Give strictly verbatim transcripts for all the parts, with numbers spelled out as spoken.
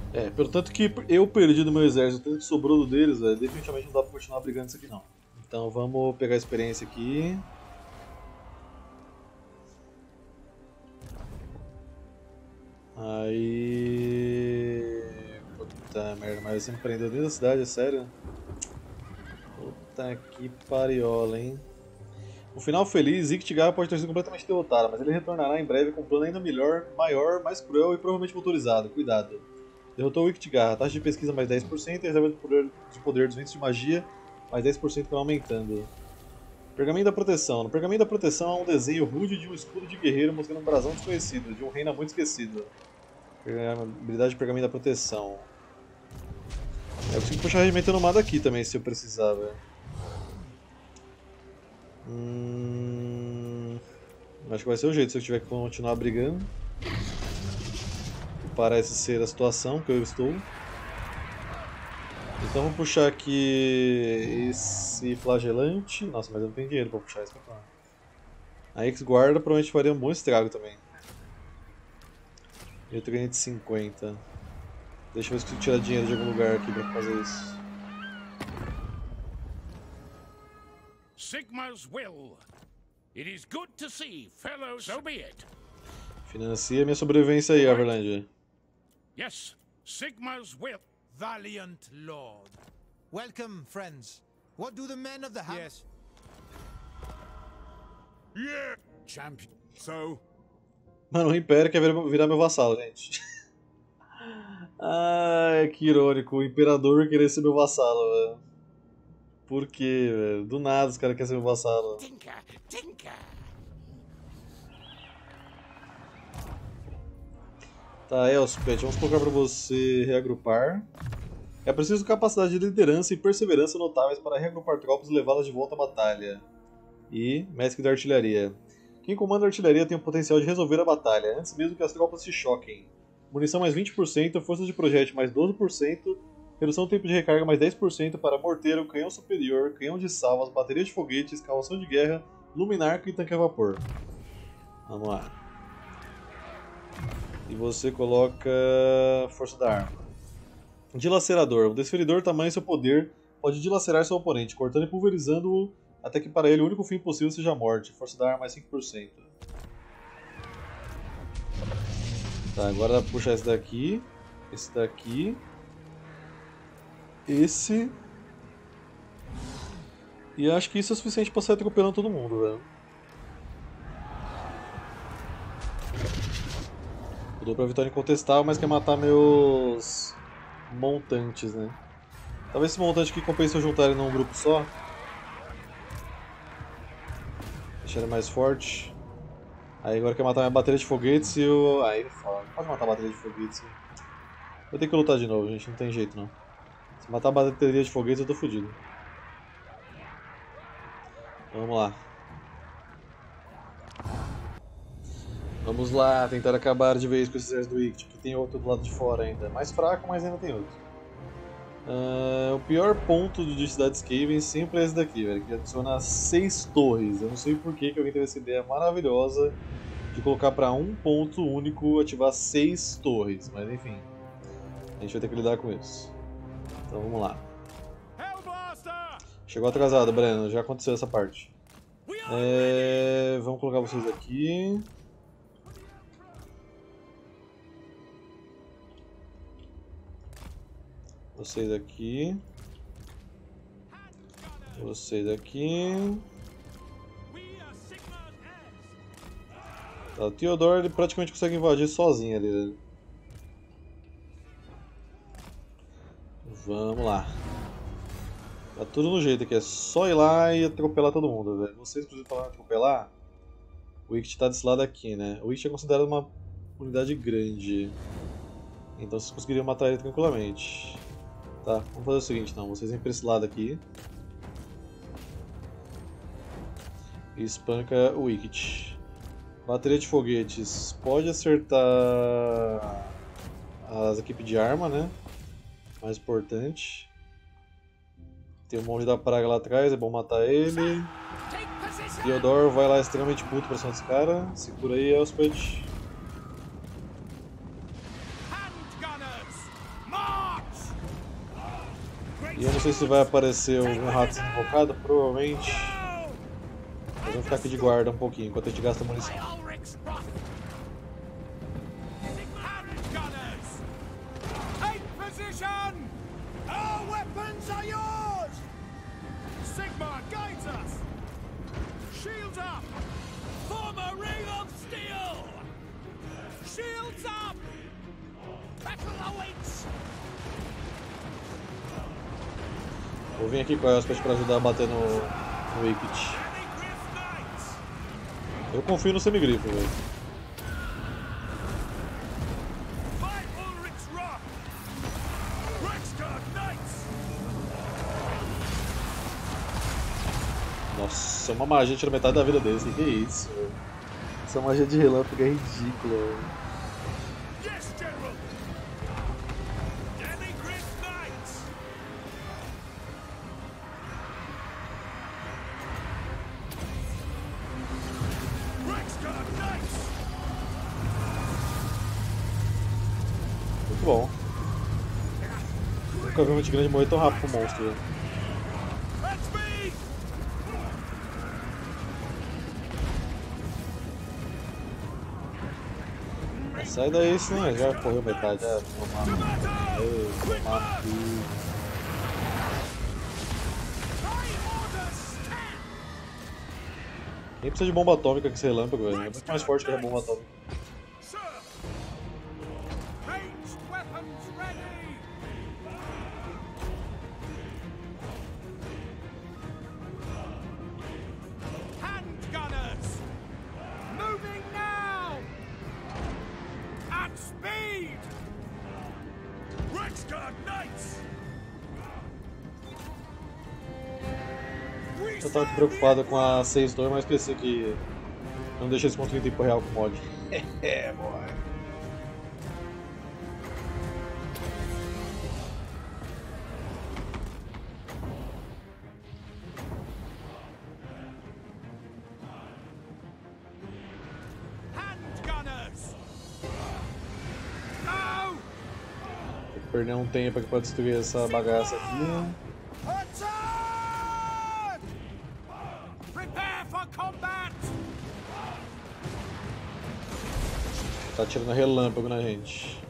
É, pelo tanto que eu perdi do meu exército, o tanto que sobrou do deles, velho, definitivamente não dá pra continuar brigando isso aqui não. Então vamos pegar a experiência aqui. Aí... Puta merda, mas você me prendeu dentro da cidade, é sério? Puta que pariola, hein? No final feliz, Iktigar pode ter sido completamente derrotado, mas ele retornará em breve com um plano ainda melhor, maior, mais cruel e provavelmente motorizado. Cuidado. Derrotou o Iktigar, taxa de pesquisa mais dez por cento e a reserva de poder, de poder dos ventos de magia mais dez por cento vai aumentando. Pergaminho da Proteção. No Pergaminho da Proteção há um desenho rude de um escudo de guerreiro mostrando um brasão desconhecido, de um reino muito esquecido. Habilidade de Pergaminho da Proteção. Eu consigo puxar regimento nomada aqui também, se eu precisar, velho. Hum... Acho que vai ser o jeito se eu tiver que continuar brigando. Parece ser a situação que eu estou. Então vou puxar aqui esse flagelante. Nossa, mas eu não tenho dinheiro pra puxar isso pra cá. A X-Guarda provavelmente faria um bom estrago também. Eu tenho de cinquenta. Deixa eu ver se eu consigo tirar dinheiro de algum lugar aqui pra fazer isso. Sigma's will. It is good to see, fellows. So be it. Financia minha sobrevivência aí, Everland. Yes, Sigma's will. Valiant lord. Welcome, friends. What do the men of the house? Yes. Yeah, champion. So. Mano, o Império quer virar meu vassalo, gente. Ai, que irônico. O Imperador querer ser meu vassalo, velho. Por quê, velho? Do nada os caras querem ser meu vassalo. Tinka, tinka. Tá, Elspeth, vamos colocar pra você reagrupar. É preciso capacidade de liderança e perseverança notáveis para reagrupar tropas e levá-las de volta à batalha. E mestre da artilharia. Quem comanda a artilharia tem o potencial de resolver a batalha, antes mesmo que as tropas se choquem. Munição mais vinte por cento, forças de projétil mais doze por cento, redução do tempo de recarga mais dez por cento para morteiro, canhão superior, canhão de salvas, bateria de foguetes, carroção de guerra, luminarca e tanque a vapor. Vamos lá. E você coloca força da arma. Dilacerador. O desferidor tamanho seu poder pode dilacerar seu oponente, cortando e pulverizando-o até que para ele o único fim possível seja a morte. Força da arma mais cinco por cento. Tá, agora dá pra puxar esse daqui, esse daqui, esse... E acho que isso é suficiente pra sair atropelando todo mundo, velho. Mudou pra vitória incontestável, mas quer matar meus montantes, né? Talvez esse montante aqui compense eu juntar ele num grupo só. Deixar ele mais forte. Aí agora quer matar minha bateria de foguetes e o... Aí ele fala, pode matar a bateria de foguetes. Vou ter que lutar de novo, gente, não tem jeito não. Se matar a bateria de foguetes eu tô fudido. Vamos lá. Vamos lá, tentar acabar de vez com esse exército do Ict, que tem outro do lado de fora ainda. Mais fraco, mas ainda tem outro. Uh, o pior ponto de Cidade Skaven sempre é esse daqui, velho, que adiciona seis torres. Eu não sei por que que alguém teve essa ideia maravilhosa de colocar pra um ponto único ativar seis torres, mas enfim. A gente vai ter que lidar com isso. Então vamos lá. Chegou atrasado, Breno, já aconteceu essa parte. É, vamos colocar vocês aqui. Vocês aqui. Vocês aqui. Tá, o Theodore ele praticamente consegue invadir sozinho ali, né? Vamos lá. Tá tudo no jeito aqui, é só ir lá e atropelar todo mundo, velho. Vocês, inclusive, falaram atropelar. O Ict tá desse lado aqui, né? O Ict é considerado uma unidade grande. Então vocês conseguiriam matar ele tranquilamente. Tá, vamos fazer o seguinte então, vocês vêm pra esse lado aqui. E espanca o Ict. Bateria de foguetes pode acertar as equipes de arma, né? Mais importante. Tem um monge da praga lá atrás, é bom matar ele. Theodore vai lá extremamente puto pra cima desse cara. Segura aí, Elspeth. E eu não sei se vai aparecer algum rato invocado, provavelmente. Mas vamos ficar aqui de guarda um pouquinho, enquanto a gente gasta munição. Sigmar guides us! Shields up! Form a ring of steel! Shields up! Battle awaits! Vou vir aqui com a Elspeth para ajudar a bater no, no Wicked. Eu confio no Semigrifo, velho. Nossa, uma magia tira metade da vida deles, que que é isso, velho? Essa magia de relâmpago é ridícula, velho. Yes, General! Demigryph Knights! Rexguard Knights! Muito bom. Nunca vi um monte grande morrer tão rápido com o monstro, velho. Sai daí, senão já correu metade, já tomar tomar tudo. Nem precisa de bomba atômica com esse relâmpago, velho. É muito mais forte que a bomba atômica. Eu tava aqui preocupado com a seis dois, mas pensei que não deixa esse ponto em tempo real com o mod. É, boy. Vou perder um tempo aqui pra destruir essa bagaça aqui. Tá tirando relâmpago na gente.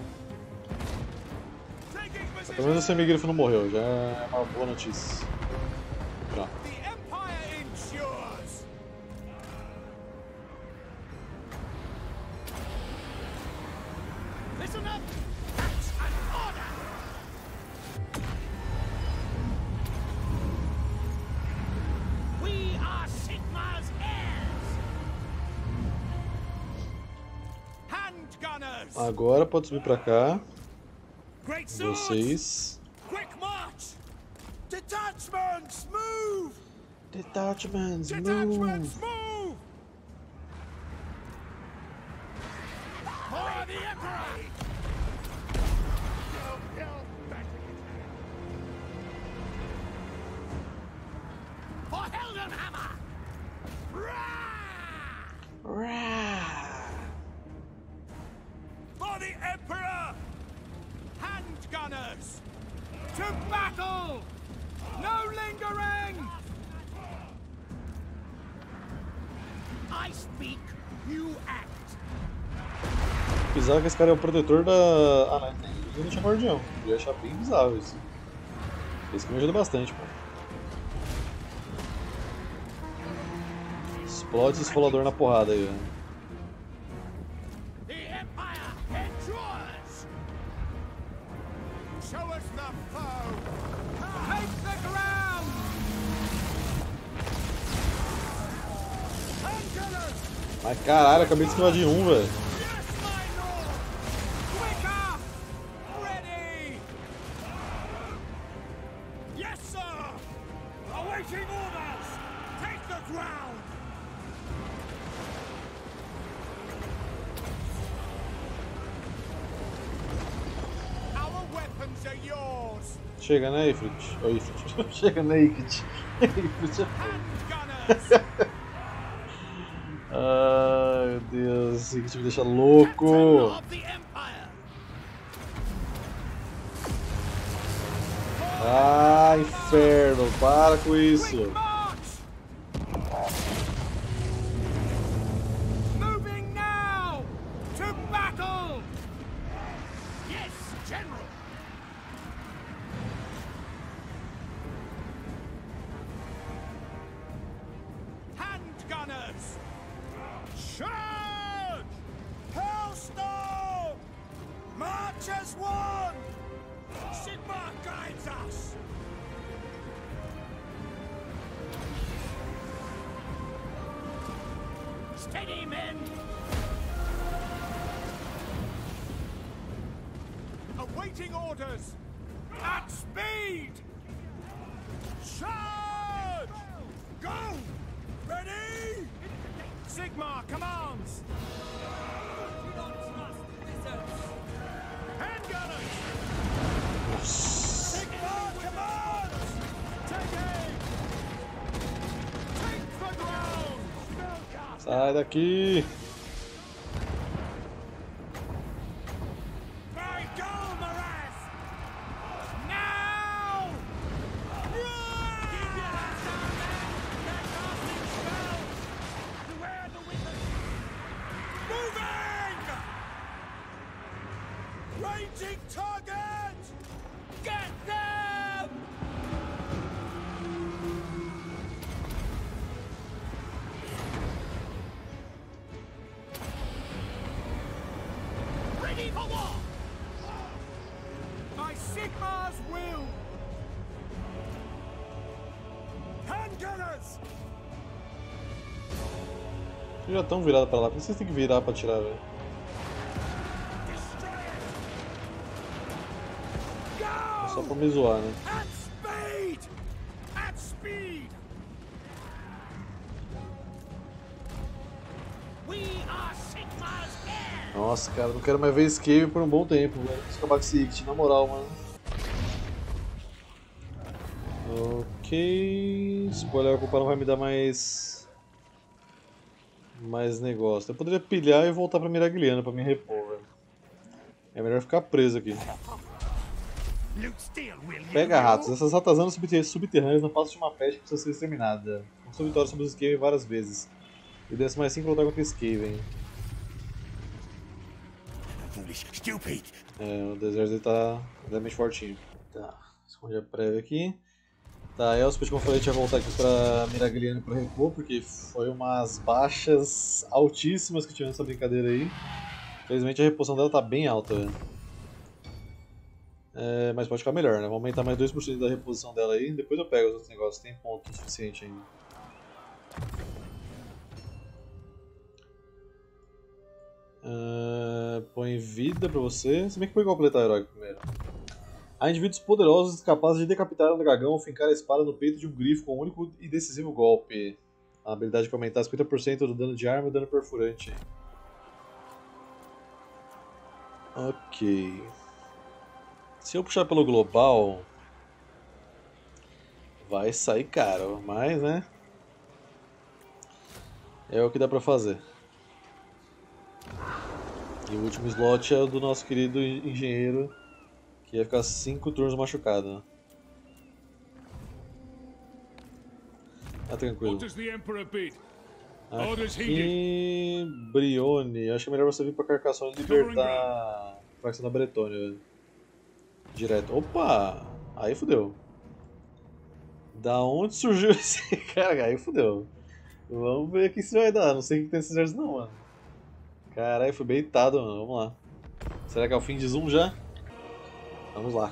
Pelo menos o Semigrifo não morreu, já é uma boa notícia. Pronto. Agora pode subir pra cá. Vocês. Detachments move! Detachments Detachments move! move! For the Emperor! For Heldenhammer! For the Emperor! Handgunners! To battle! No lingering! I speak, you act. Bizarro que esse cara é o protetor da... Ah, não, ele não tinha guardião. Eu ia achar bem bizarro isso. Esse que me ajuda bastante, pô. Explode esse esfolador na porrada aí, velho. Ai caralho, acabei de esquivar de um, velho. Chega, né, Ifrit? Oh, Ifrit. Chega, né, Ifrit? Ifrit é foda. Ai, meu Deus, isso me deixa louco. Ah. Ah, inferno, para com isso. Moving now to battle. Yes, General. Handgunners, charge! Hellstorm, march as one. Sigmar guides us. Steady, men! Awaiting orders! At speed! Charge! Go! Ready? Sigmar commands! Handgunners! Sigmar commands! Take aim! Take the ground! Sai daqui. By Golmaraz! Now! Keep your hands down, men! They're casting spells! Beware the wizard! Moving! Ranging target! Get them! Ready for war! By Sigmar's will! Handgunners! Vocês já estão virados pra lá, por que vocês têm que virar pra atirar, velho? Destroy it! É só Go! pra me zoar, né? At speed! At speed! We are Sigmar's heirs! Nossa, cara, não quero mais ver escape por um bom tempo, velho. Vamos acabar com esse Ict, na moral, mano. Ok. Spoiler, a culpa não vai me dar mais. Mais negócio. Eu poderia pilhar e voltar pra Miragliana pra me repor, velho. É melhor ficar preso aqui. Pega ratos. Essas ratazanas subterrâneas não passam de uma peste que precisa ser exterminada. Conquistou vitória sobre os Skaven várias vezes. E desce mais cinco lutar contra Skaven. É, o deserto dele tá realmente fortinho. Tá, esconde a prévia aqui. Tá, Elspeth, como eu falei, tinha que voltar aqui pra Miragliana pra repor, porque foi umas baixas altíssimas que tinha nessa brincadeira aí. Infelizmente a reposição dela tá bem alta, velho. É, mas pode ficar melhor, né? Vamos aumentar mais dois por cento da reposição dela aí, depois eu pego os outros negócios, tem ponto suficiente ainda. Uh, põe vida pra você. Se bem que põe completar heróico primeiro. Há indivíduos poderosos capazes de decapitar um dragão ou fincar a espada no peito de um grifo com um único e decisivo golpe. A habilidade que aumentar cinquenta por cento do dano de arma e dano perfurante. Ok. Se eu puxar pelo global, vai sair caro, mas né? É o que dá pra fazer. E o último slot é o do nosso querido engenheiro, que ia ficar cinco turnos machucado. Tá tranquilo. Aqui, Brione. Acho que é melhor você vir pra Carcassonne e libertar a facção da Bretônia. Direto. Opa! Aí fudeu. Da onde surgiu esse cara? Aí fudeu. Vamos ver o que isso vai dar. Não sei o que tem esses exércitos não, mano. Caralho, fui beitado, mano. Vamos lá. Será que é o fim de Zoom já? Vamos lá.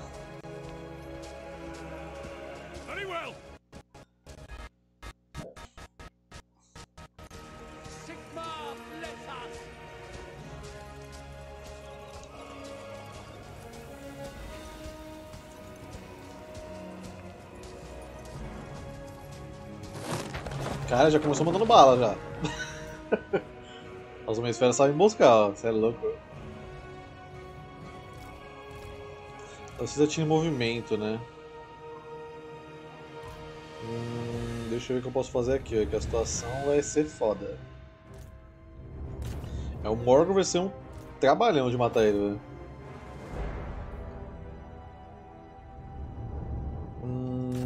Cara, já começou mandando bala já. Os homens feras sabem emboscar, ó. Você é louco. Precisa tinha movimento, né? Hum, deixa eu ver o que eu posso fazer aqui, ó, que a situação vai ser foda. É, o Morgan vai ser um trabalhão de matar ele, velho. Hum...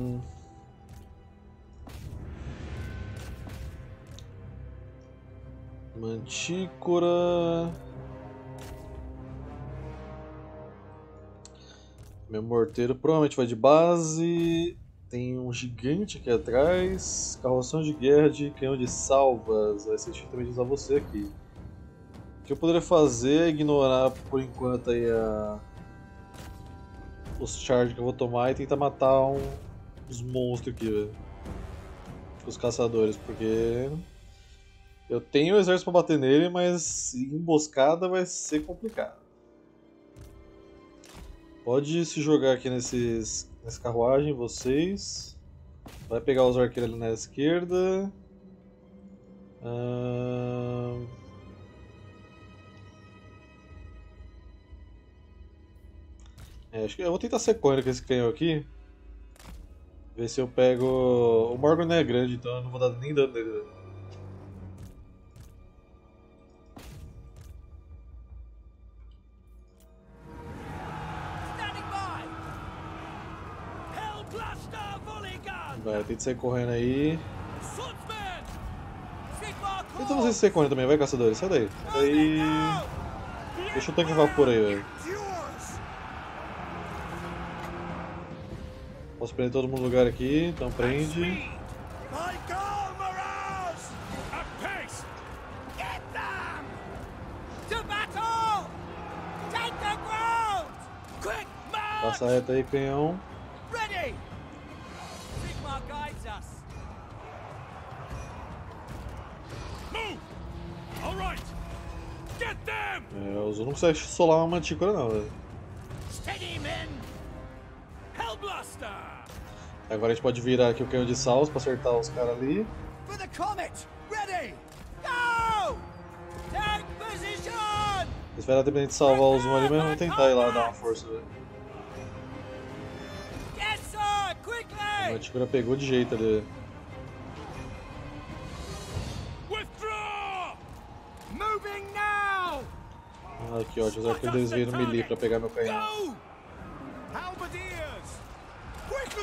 Mantícora. Meu morteiro provavelmente vai de base. Tem um gigante aqui atrás. Carroção de guerra de canhão de salvas. Vai ser difícil também de usar você aqui. O que eu poderia fazer é ignorar por enquanto aí a... os charges que eu vou tomar e tentar matar um... os monstros aqui, velho. Os caçadores, porque eu tenho o exército pra bater nele, mas emboscada vai ser complicado. Pode se jogar aqui nesses, nessa carruagem, vocês. Vai pegar os arqueiros ali na esquerda. Ah... É, acho que eu vou tentar ser correndo com esse canhão aqui. Ver se eu pego... O Morgan não é grande, então eu não vou dar nem dano nele, velho. Standing by. Hellblaster volley gun. Vai, tenta sair correndo aí. Swordsman. Sigmar Tenta Corps. vocês sair correndo também, vai, caçadores. Sai daí. Sai daí. Deixa o tanque vapor aí, velho. Posso prender todo mundo no lugar aqui, então prende. My Galmaraz! At pace! Get them! To battle! Take the ground! Quick march! Passa reta aí, canhão. Ready! Sigmar guides us. Move! All right! Get them! É, o Zul não consegue solar uma mantícora não, velho. Steady, men! Hellblaster! Agora a gente pode virar aqui o canhão de salvos pra acertar os caras ali. For the comet! Ready! Go! Take position! Eles vai dar tempo de salvar o Zoom ali, mas vamos tentar ir lá dar uma força, velho. Yes, sir! A Quickly! mantícora pegou de jeito ali. Withdraw! Moving now! Ah, aqui ó, os arqueiros deles viram melee pra pegar meu canhão. Go! Halberdiers! Quickly!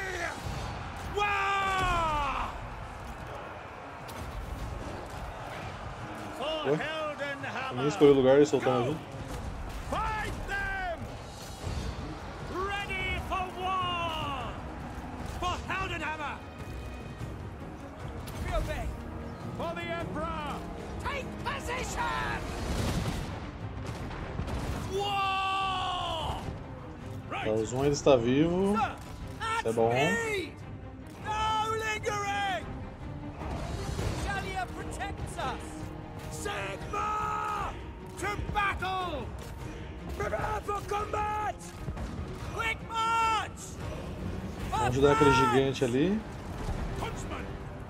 Wah! For Ué? Heldenhammer! Nem escolheu o lugar e soltou uma junto. Fight them! Ready for war! For Heldenhammer! We obey! For the Emperor! Take position! War! Tá, o Zoom ainda está vivo. Isso é bom. No lingering! Shalia protects us! Sigma! To battle! Prepare for combat! Quick march! Vamos ajudar aquele gigante ali. Huntsman!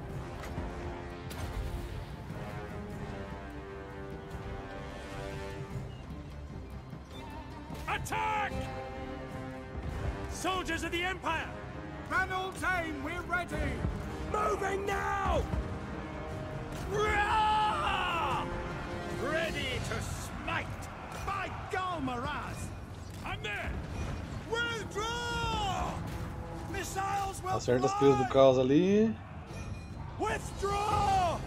Attack! Soldiers of the Empire! Banaltane, we're ready! Moving now! Rah! Ready to smite! By Galmaraz! I'm there! Withdraw! Missiles will Acerta as crias do caos ali. Withdraw!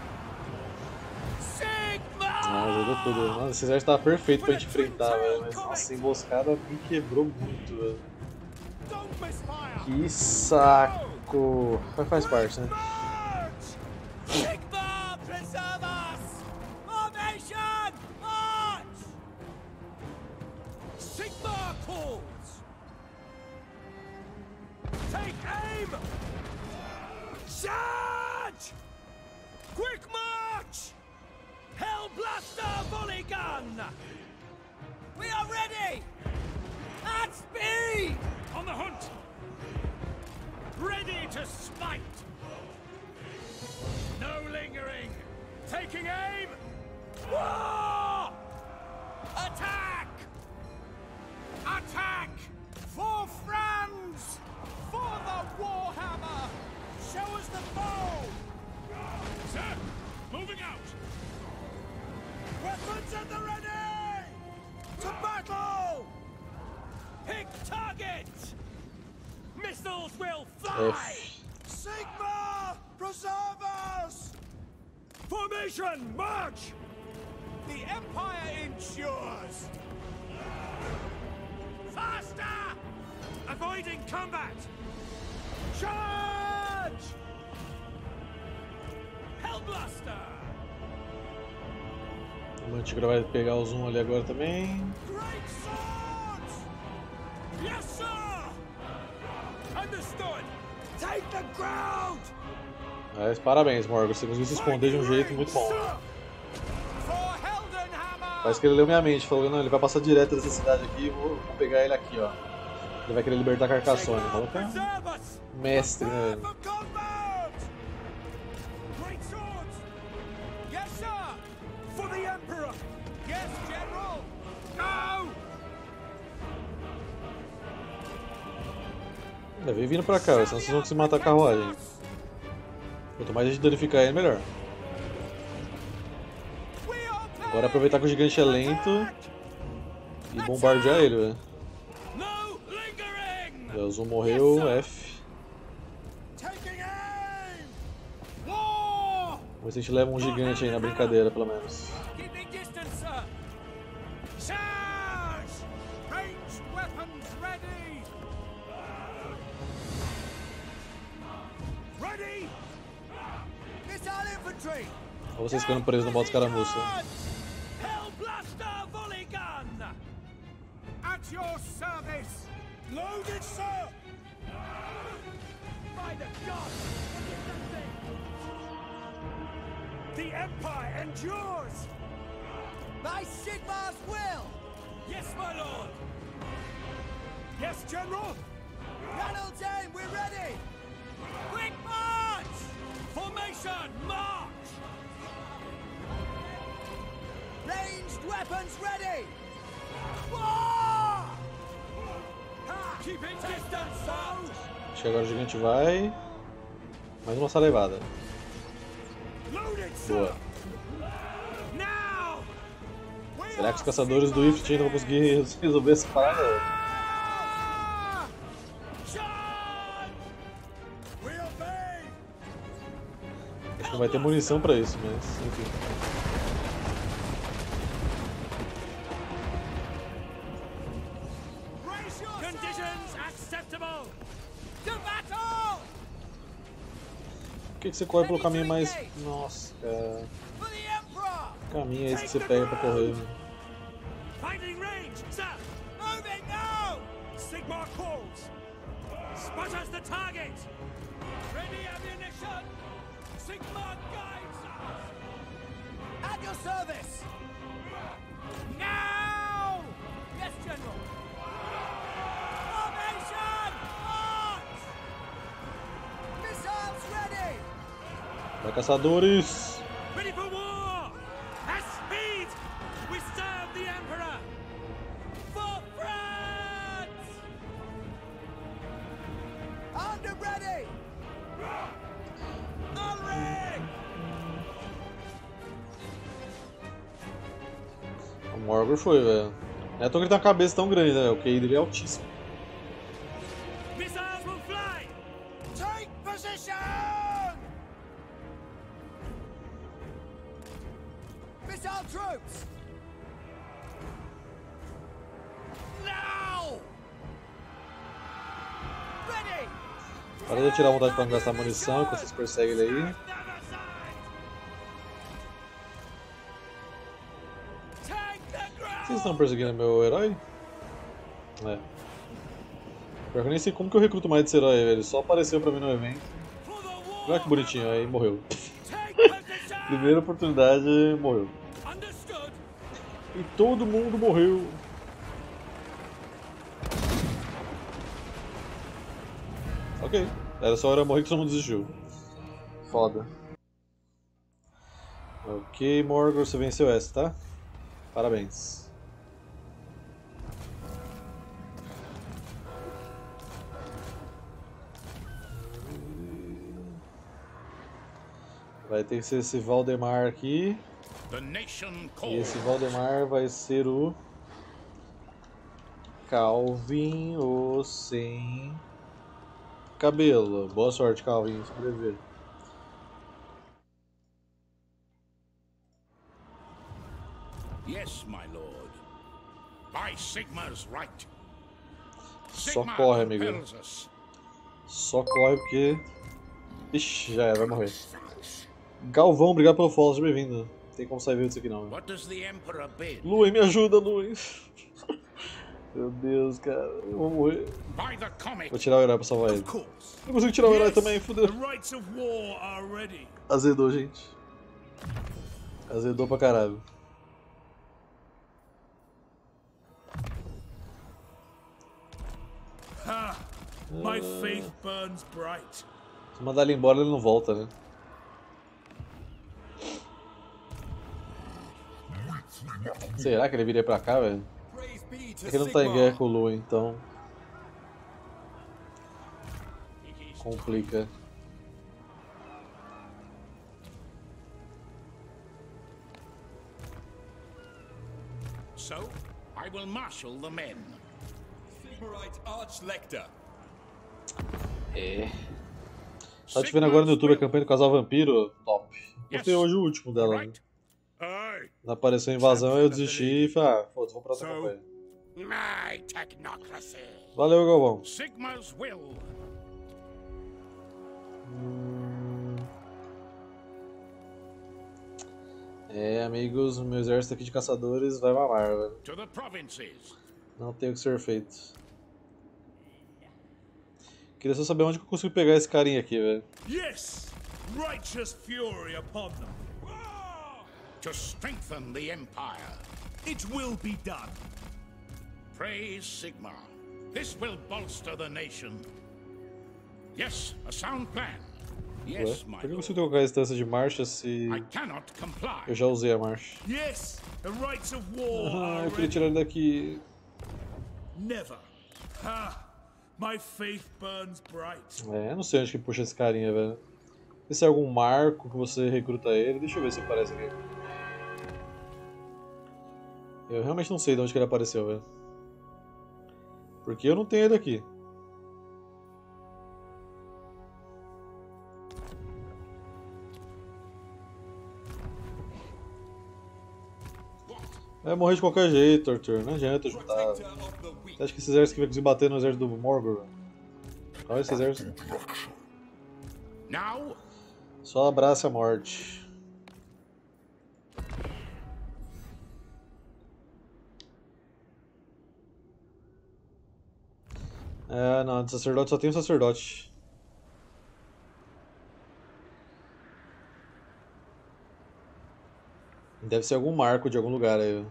Sigma! Ah, jogou tudo. Nossa, esse exército tava perfeito pra gente enfrentar, velho. Mas nossa, emboscada me quebrou muito, velho. Don't misfire! Que saco! Mas faz parte, né? March! Sigma, preserve us! Formation, march! Sigma calls! Take aim! Charge! Quick march! Hellblaster volley gun! We are ready! At speed! On the hunt! Ready to smite! No lingering! Taking aim! War! Attack! Attack! For France! For the Warhammer! Show us the foe! Sir! Moving out! Weapons at the ready! To battle! Pick target! Missiles will fly! F. Sigma! Preserve us! For Formation, march! The Empire endures! Faster! Avoiding combat! Charge! Hellblaster! O Mantigra vai pegar o zoom ali agora também. Great swords! Yes, sir! Understood! Take the ground! Mas parabéns, Morgan. Você conseguiu se esconder de um jeito muito bom. For Heldenhammer! Parece que ele leu minha mente. Falou, não, ele vai passar direto dessa cidade aqui e vou, vou pegar ele aqui, ó. Ele vai querer libertar Carcassonne. O maluco é um mestre, né, velho? Great swords! Yes, sir! For the Emperor! Yes, General! Go! Ainda vem vindo pra cá, senão vocês vão conseguir matar a carruagem. Quanto mais a gente danificar ele, melhor. Agora aproveitar que o gigante é lento e bombardear ele, velho. No lingering! O Zoom morreu, F. Taking aim! War! Vamos ver se a gente leva um gigante aí na brincadeira, pelo menos. Keeping distance, sir! Charge! Ranged weapons ready! Ready! Missile infantry! Olha vocês ficando presos no modo escaramuça. Hellblaster volley gun! At your service! Loaded, sir! By the gods! The Empire endures! By Sigmar's will! Yes, my lord! Yes, General! Ranald's aim, we're ready! Quick march! Formation, march! Ranged weapons ready! War! Keeping distance, sir! Acho que agora o gigante vai. Mais uma salivada. Loaded, Boa. sir! Now! Será que os caçadores do Ifrit ainda vão conseguir resolver essa parada? Ah! Charge! We obey! Acho que não vai ter munição pra isso, mas enfim. Conditions acceptable! To battle! Por que, que você corre pelo caminho mais. Nossa, cara. For the Emperor! Que caminho é esse que você pega pra correr? Né? Finding range, sir! Moving now! Sigmar calls! Sputters the target! Ready ammunition! Sigmar guides us! At your service! Now! Yes, General! Formation! March! Missiles ready! Vai, caçadores! Ready for war! At speed! We serve the Emperor! For France! Under ready! Unring! O Morgor foi, velho. Não é à toa que ele tem uma cabeça tão grande, né? O Q I dele é altíssimo. Missiles will fly! Take position! Missile troops! Now! Ready! Para de tirar vontade pra não gastar munição enquanto vocês perseguem ele aí. Vocês estão perseguindo meu herói? É. Pior que eu nem sei como que eu recruto mais desse herói, velho. Ele só apareceu pra mim no evento. Olha que bonitinho, aí morreu. Primeira oportunidade, morreu. E todo mundo morreu. Ok, era só hora morrer que todo mundo desistiu. Foda. Ok, Morgor, você venceu essa, tá? Parabéns. Vai ter que ser esse Valdemar aqui. E esse Valdemar vai ser o Calvin, o sem cabelo. Boa sorte, Calvin, sobreviver. my lord. By Sigmar's right. Só corre, amigo. compels us. Só corre porque... Ixi, já era, vai morrer. Galvão, obrigado pelo follow, seja bem-vindo. Não tem como sair ver isso aqui não. What does the Emperor bid? Luin, me ajuda, Luin. Meu Deus, cara, eu vou morrer. By the comet. Vou tirar o herói pra salvar ele. Of course. Não consigo tirar o herói Yes, também, fudeu. The rights of war are ready. Azedou, gente. Azedou pra caralho. Ha! My faith burns bright. Se mandar ele embora, ele não volta, né? Será que ele viria pra cá, velho? É que ele não tá em guerra com o Luin, então... complica. So, I will marshal the men. Sigmarite Archlector. É. Tá te vendo agora no YouTube a campanha do Casal Vampiro? Top. Postei hoje o último dela. Né? Right? Aye. Quando apareceu a invasão, eu desisti e falei, ah, foda-se, vou pra outra So- campanha. My technocracy. Valeu, Galvão. Sigmar's will. Hum. É, amigos, o meu exército aqui de caçadores vai mamar, velho. To the provinces. Não tem o que ser feito. Queria só saber onde que eu consigo pegar esse carinha aqui, velho. Yes! Righteous fury upon them. To strengthen the Empire. It will be done. Praise Sigmar. This will bolster the nation. Yes, a sound plan. Ué, Yes, por my que eu lord. consigo colocar a distância de marcha se I cannot comply. eu já usei a marcha? Yes! The rights of war Ah, are eu queria ready. tirar ele daqui. Never. Ha! My faith burns bright. É, eu não sei onde que puxa esse carinha, velho. Se é algum marco que você recruta ele, deixa eu ver se aparece aqui. Eu realmente não sei de onde que ele apareceu, velho. Porque eu não tenho ele aqui. Vai morrer de qualquer jeito, Arthur. Não adianta ajudar. Protector of the weak. Você acha que esse exército que vai conseguir bater no exército do Morgor? Olha esse exército. Now, Só abraça a morte. É, não, de sacerdote só tem um sacerdote. Deve ser algum marco de algum lugar aí.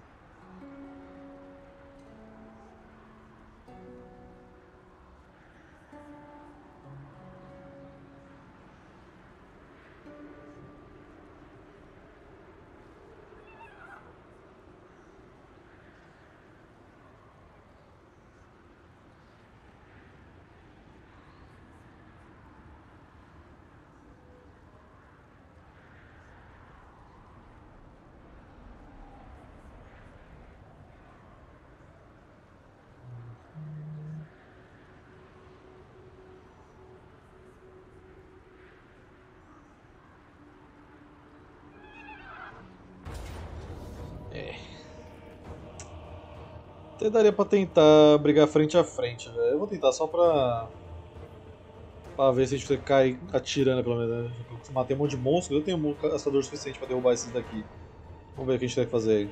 Até daria pra tentar brigar frente a frente, velho. Eu vou tentar só pra... pra ver se a gente vai cair atirando, pelo menos, né? Eu matei um monte de monstros, eu tenho um caçador suficiente pra derrubar esses daqui. Vamos ver o que a gente tem que fazer aí.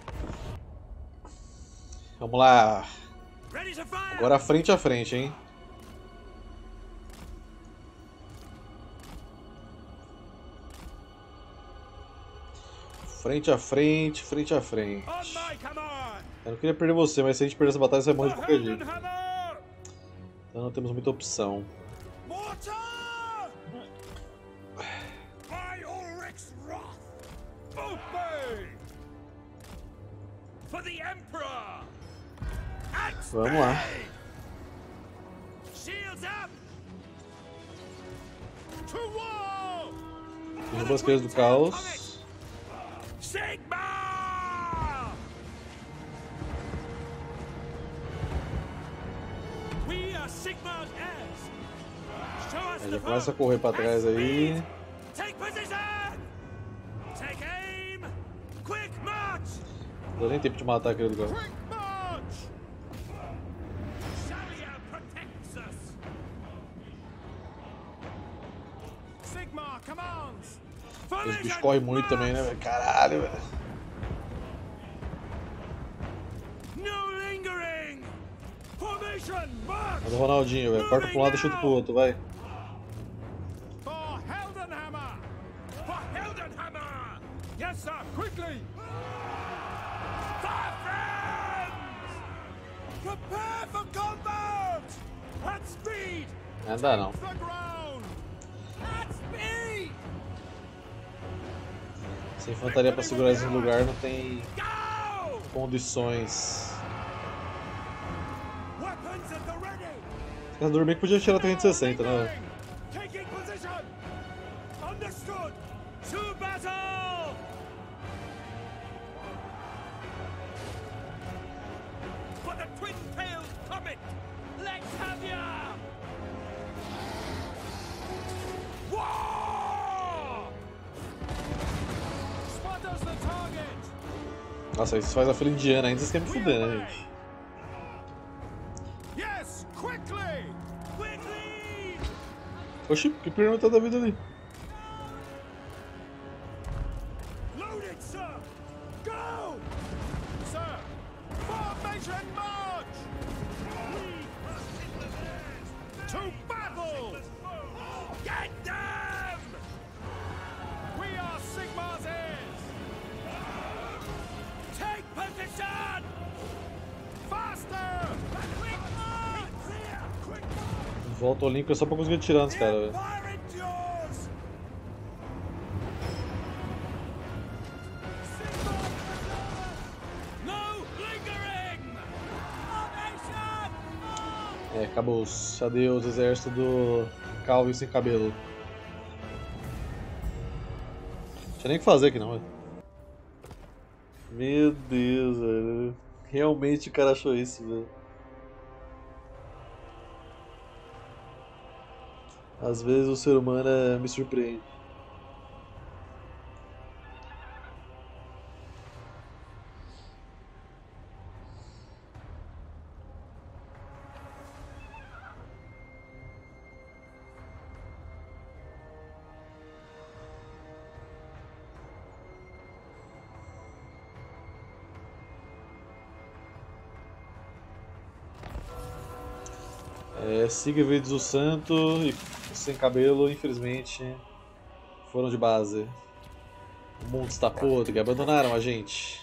Vamos lá. Ready to fire! Agora frente a frente, hein? Frente a frente, frente a frente. On my command! Eu não queria perder você, mas se a gente perder essa batalha, você vai morrer de qualquer jeito. Hammer! Então não temos muita opção. Mortar! By Ulrich's wrath! Obey! For the Emperor! Axe Vamos lá. bay! Shields up! To war! Os basqueiros do caos. Sigmar! We are Sigmar's heirs. Show us Aí the já começa a foe. correr pra trás aí. Take position! Take aim! Quick march! Não dá nem tempo de matar aquele lugar. Quick march! Shalia protects us! Sigmar commands! Os bichos correm muito também, né, velho? Caralho, velho. No lingering! Formation march! Manda o Ronaldinho, velho. Corta pra um lado e chuta pro outro, vai. For Heldenhammer! For Heldenhammer! Yes, sir! Quickly! For friends! Prepare for combat! At speed! Não dá não. The ground! At speed! Sem infantaria pra segurar esse lugar não tem Go! condições. Weapons at the ready! Esse caçador bem que podia tirar a trezentos e sessenta, né? Taking position! Understood! To battle! For the twin-tailed comet! Let's have ya! War! Spotters the target! Nossa, isso faz a fila indiana ainda, vocês querem me fuder, né, gente? Yes! Quickly! Quickly! Oxi, que pergunta da vida ali? Loaded, sir! Go! Sir! Formation march! To battle! Get them! We are Sigmar's heirs! Take position! Faster! Quick march! Clear! Quick march! Volta o Olímpia só pra conseguir tirar nos caras, velho. Fire endures! No lingering! Formation! É, acabou. Adeus, exército do Calvin sem cabelo. Não tinha nem o que fazer aqui não, velho. Meu Deus, velho. Realmente o cara achou isso, velho. Às vezes o ser humano é... me surpreende. É, Sigrid do Santo e sem cabelo, infelizmente, foram de base. O mundo está podre, abandonaram a gente.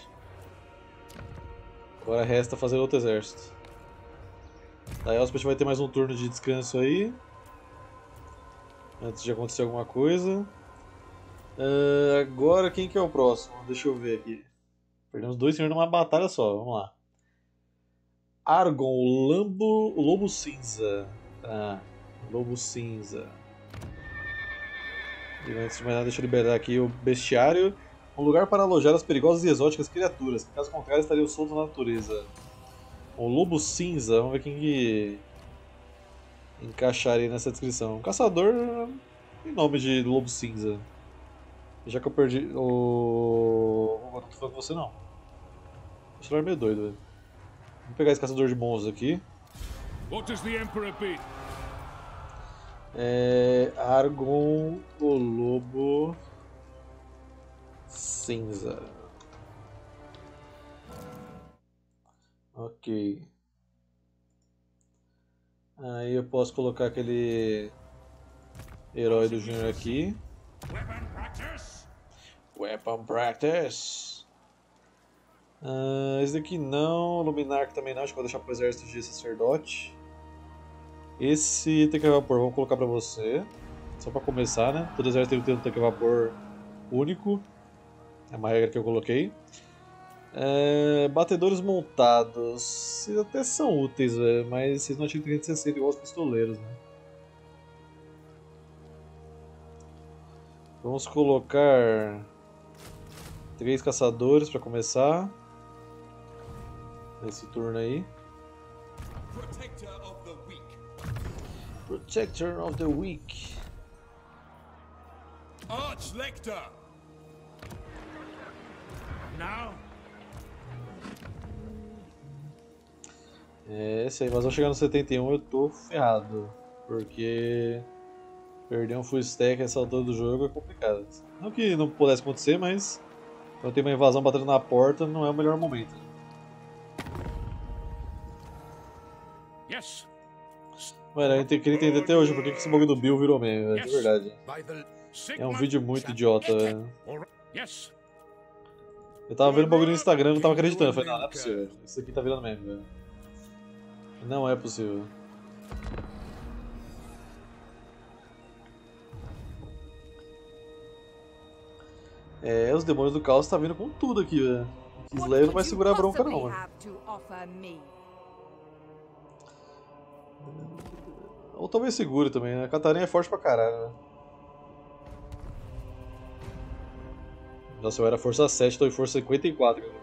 Agora resta fazer outro exército. Daí a gente vai ter mais um turno de descanso aí. Antes de acontecer alguma coisa. Uh, agora quem que é o próximo? Deixa eu ver aqui. Perdemos dois senhores numa batalha só, vamos lá. Argon, o Lambo, o Lobo Cinza. Tá, Lobo Cinza. E antes de mais nada, deixa eu liberar aqui o Bestiário. Um lugar para alojar as perigosas e exóticas criaturas, que caso contrário estariam soltos na natureza. O Lobo Cinza, vamos ver quem que encaixaria nessa descrição. Um caçador em nome de Lobo Cinza. Já que eu perdi o... Agora não tô falando com você não. O celular é meio doido, velho. Vamos pegar esse caçador de monstros aqui. What does the Emperor bid? É... Argon, o Lobo Cinza. Ok. Aí eu posso colocar aquele herói do Júnior aqui. Weapon practice? Weapon Practice. Uh, esse daqui não, Luminark também não, acho que vou deixar pro exército de sacerdote. Esse tanque a vapor, vamos colocar pra você. Só pra começar, né? Todo exército tem que ter um tanque a vapor único. É uma regra que eu coloquei. É, batedores montados. Eles até são úteis, véio, mas vocês não tinham trezentos e sessenta igual os pistoleiros, né? Vamos colocar três caçadores pra começar. Nesse turno aí. Protector of the weak. Protector of the Weak. Arch Lecter. Now? É, se a invasão chegar no setenta e um eu tô ferrado. Porque perder um full stack nessa altura do jogo é complicado. Não que não pudesse acontecer, mas quando tem uma invasão batendo na porta não é o melhor momento. Yes. Mano, eu queria entender até hoje por que esse bug do Bill virou meme, velho, de verdade. É um vídeo muito idiota, velho. Yes. Eu tava vendo o bagulho no Instagram e não tava acreditando. Eu falei, não, não é possível. Isso aqui tá virando meme, velho. Não é possível. É, os demônios do caos tá vindo com tudo aqui, velho. Slayer não vai segurar a bronca, não, mano. Ou talvez segure também, né? A Catarina é forte pra caralho, né? Nossa, eu era força sete, tô em força cinquenta e quatro. Cara.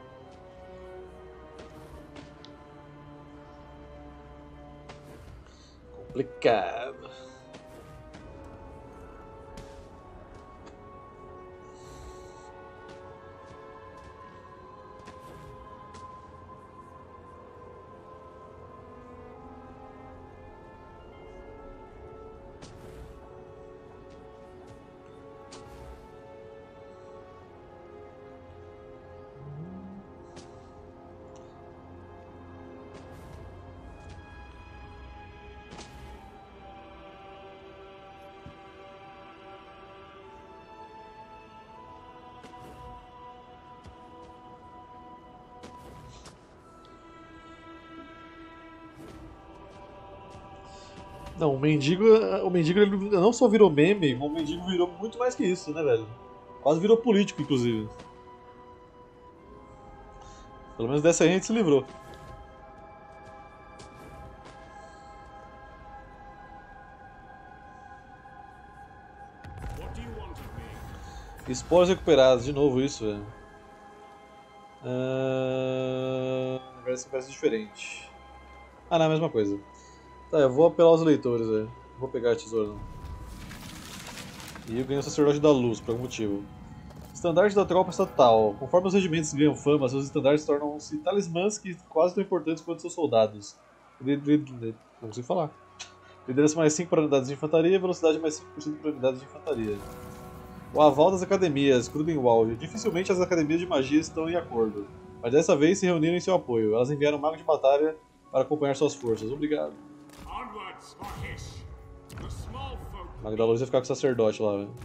Complicado. Não, o mendigo, o mendigo ele não só virou meme, o mendigo virou muito mais que isso, né, velho? Quase virou político, inclusive. Pelo menos dessa aí a gente se livrou. Esporos recuperados, de novo isso, velho. Uh... Parece que parece diferente. Ah, não, é a mesma coisa. Tá, eu vou apelar os leitores, velho. Não vou pegar a tesoura, não. E eu ganhei o sacerdote da luz, por algum motivo. Estandarte da tropa estatal. Conforme os regimentos ganham fama, seus estandartes tornam-se talismãs que quase tão importantes quanto seus soldados. Não consigo falar. Liderança mais cinco para unidades de infantaria e velocidade mais cinco por cento para unidades de infantaria. O aval das academias, Crudenwald. Dificilmente as academias de magia estão em acordo, mas dessa vez se reuniram em seu apoio. Elas enviaram um mago de batalha para acompanhar suas forças. Obrigado. O mago da luz vai ficar com o sacerdote lá, velho.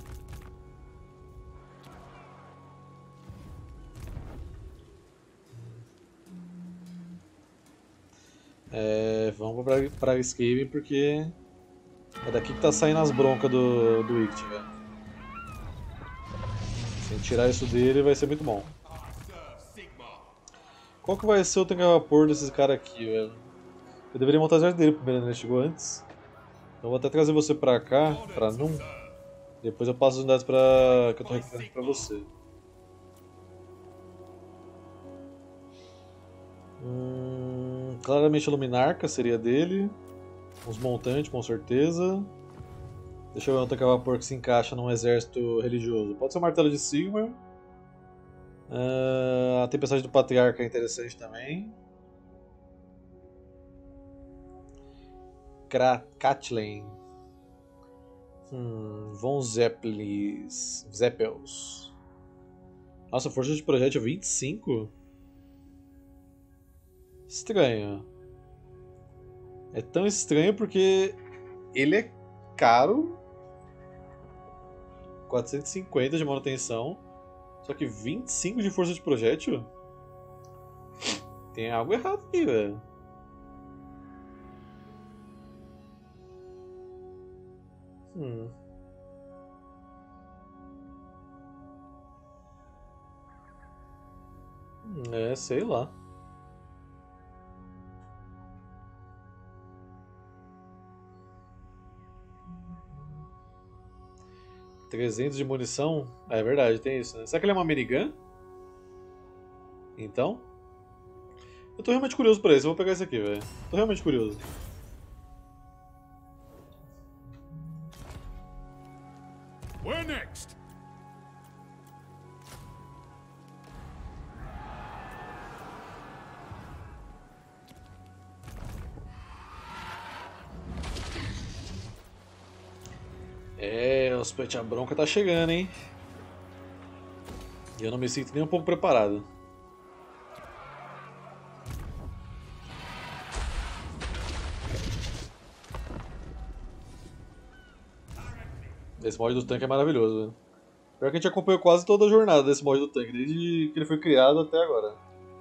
É, vamos pra, pra Escape porque é daqui que tá saindo as broncas do, do Ict, velho. Se a gente tirar isso dele vai ser muito bom. Qual que vai ser o tanque a vapor desses caras aqui, velho? Eu deveria montar o exército dele primeiro, né? Ele chegou antes. Então vou até trazer você pra cá, pra Num. Depois eu passo as unidades pra... que eu tô requerendo pra você. Hum, claramente a Luminarca seria dele. Uns montantes, com certeza. Deixa eu ver um tanque a vapor que se encaixa num exército religioso. Pode ser o Martelo de Sigmar. Uh, a Tempestade do Patriarca é interessante também. Kathleen. Hum, Von Zeppelis. Zeppels. Nossa, força de projétil vinte e cinco? Estranho. É tão estranho porque ele é caro. quatrocentos e cinquenta de manutenção. Só que vinte e cinco de força de projétil? Tem algo errado aqui, velho. Hum. É, sei lá. trezentos de munição? É verdade, tem isso, né? Será que ele é uma minigun? Então? Eu tô realmente curioso por esse, eu vou pegar esse aqui, velho. Tô realmente curioso. Where next? Os pet, a bronca tá chegando, hein? E eu não me sinto nem um pouco preparado. Esse mod do tanque é maravilhoso, velho. Pior que a gente acompanhou quase toda a jornada desse mod do tanque, desde que ele foi criado até agora.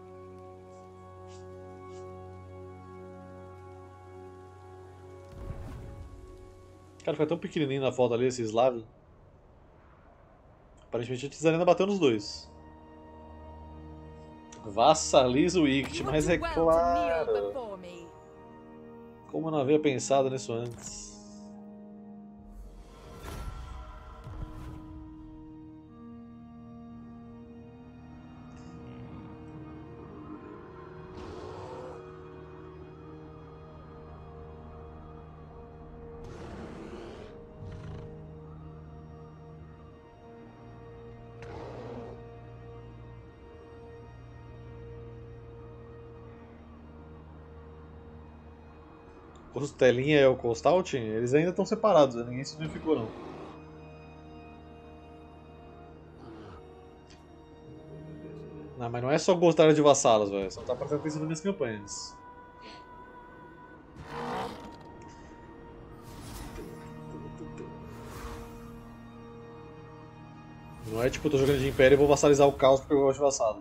Cara, foi tão pequenininho na foto ali, esse Slav. Aparentemente a Tizarena bateu nos dois. Vassaliza o Ict, mas é claro. Como eu não havia pensado nisso antes. Costelinha e o Costaltin, eles ainda estão separados, ninguém se unificou não. Não, mas não é só gostar de vassalos, velho, só tá prestando atenção nas minhas campanhas. Não é tipo, eu tô jogando de Império e vou vassalizar o caos porque eu gosto de vassalo.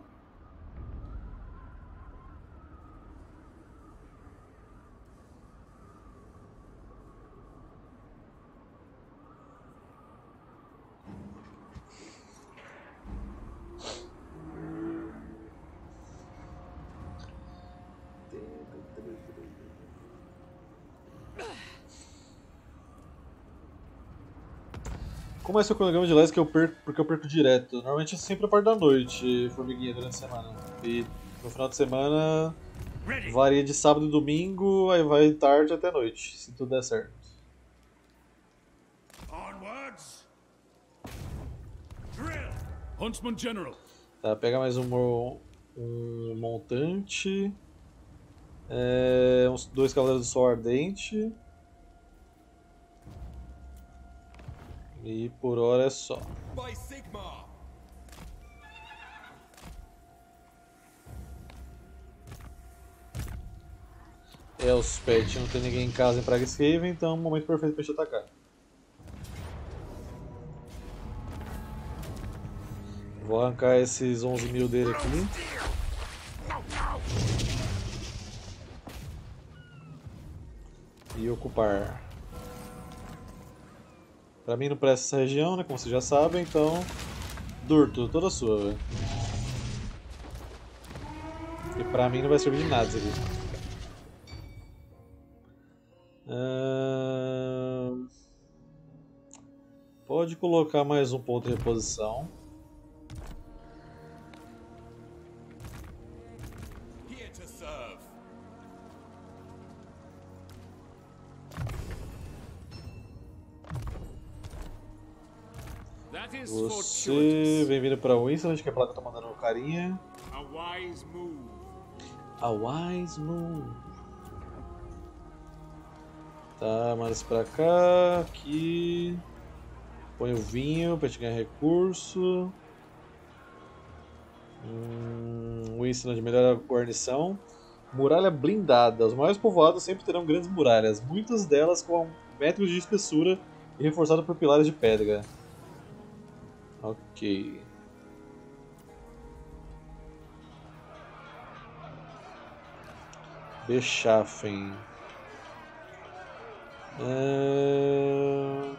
Como é seu cronograma de lives que eu perco, porque eu perco direto? Normalmente é sempre a parte da noite, formiguinha, durante a semana. E no final de semana varia de sábado e domingo, aí vai tarde até noite, se tudo der certo. Onwards. Drill. Huntsman General. Tá, pega mais um, um montante. É, uns dois cavaleiros do sol ardente. E por hora é só. By Sigmar. Elspeth, não tem ninguém em casa em Pragshaven, então é o momento perfeito pra gente atacar. Vou arrancar esses onze mil dele aqui. E ocupar. Pra mim não presta essa região, né? Como vocês já sabem, então. Durto, toda sua, velho. E pra mim não vai servir de nada isso aqui. Uh... Pode colocar mais um ponto de reposição. Here to serve. That is Você fortuitous. vem vindo pra Winston, acho que a placa tá mandando um carinha. A wise move. A Wise Moon. Tá, mais pra cá, aqui. Põe o vinho pra gente ganhar recurso. Hum, Winston de melhor guarnição. Muralha blindada. Os maiores povoados sempre terão grandes muralhas, muitas delas com metros de espessura e reforçadas por pilares de pedra. Ok. Beschaffen. É...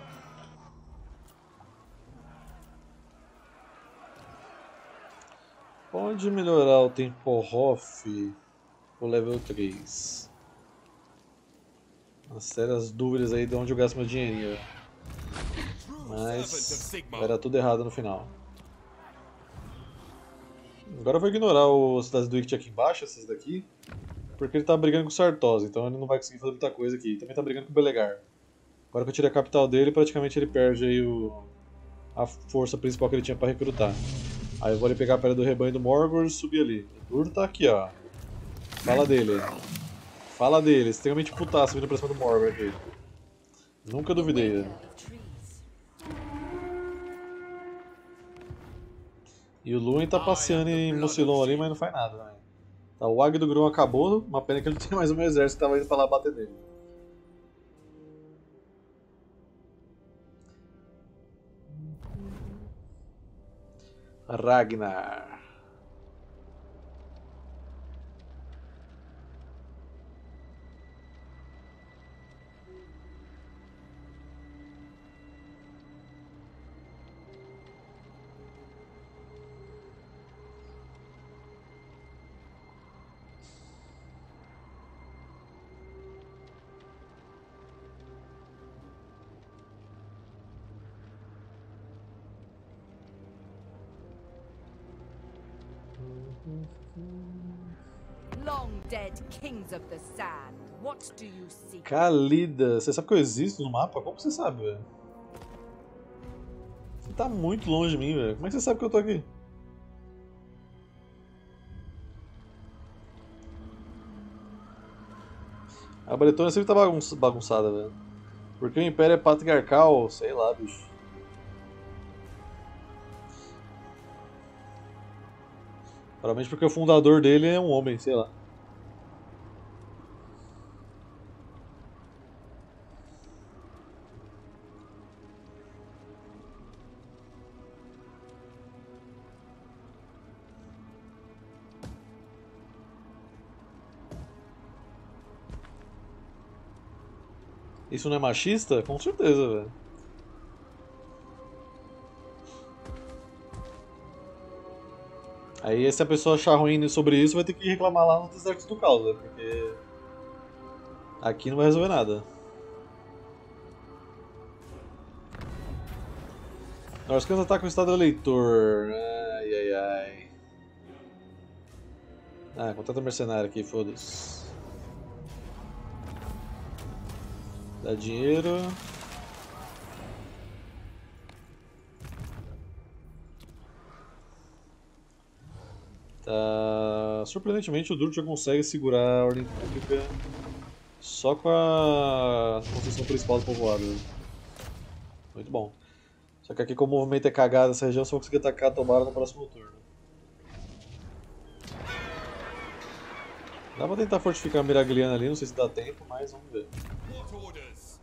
Pode melhorar o tempo off pro level três. Umas sérias dúvidas aí de onde eu gasto meu dinheirinho. Mas vai dar tudo errado no final. Agora eu vou ignorar os cidades do Ict aqui embaixo, essas daqui. Porque ele tá brigando com o Sartosa, então ele não vai conseguir fazer muita coisa aqui. Também tá brigando com o Belegar. Agora que eu tirei a capital dele, praticamente ele perde aí o... a força principal que ele tinha pra recrutar. Aí eu vou ali pegar a pedra do rebanho do Morgor e subir ali. O Duro tá aqui, ó. Fala dele. Fala dele, extremamente putaço vindo pra cima do Morgor aqui. Nunca duvidei. Né? E o Lúin tá passeando em Mucilon ali, mas não faz nada, né? Tá, o Águia do Grão acabou, uma pena que ele não tem mais o meu exército que tava indo pra lá bater nele. Ragnar. Long dead kings of the sand, what do you seek? Kalida, você sabe que eu existo no mapa? Como que você sabe, velho? Você tá muito longe de mim, velho. Como é que você sabe que eu tô aqui? A Bretônia sempre tá bagun bagunçada, velho. Porque o Império é patriarcal, sei lá, bicho. Provavelmente porque o fundador dele é um homem, sei lá. Isso não é machista? Com certeza, velho. Aí se a pessoa achar ruim sobre isso, vai ter que reclamar lá nos desertos do caos, né? Porque aqui não vai resolver nada. Nós queremos atacar o estado eleitor. Ai, ai, ai. Ah, contrata mercenário aqui, foda-se. Dá dinheiro. Tá... Surpreendentemente o Durk já consegue segurar a ordem pública só com a construção principal do povoado. Muito bom. Só que aqui como o movimento é cagado nessa região, só vou conseguir atacar a Tomara no próximo turno. Dá pra tentar fortificar a Miragliana ali, não sei se dá tempo, mas vamos ver. What orders?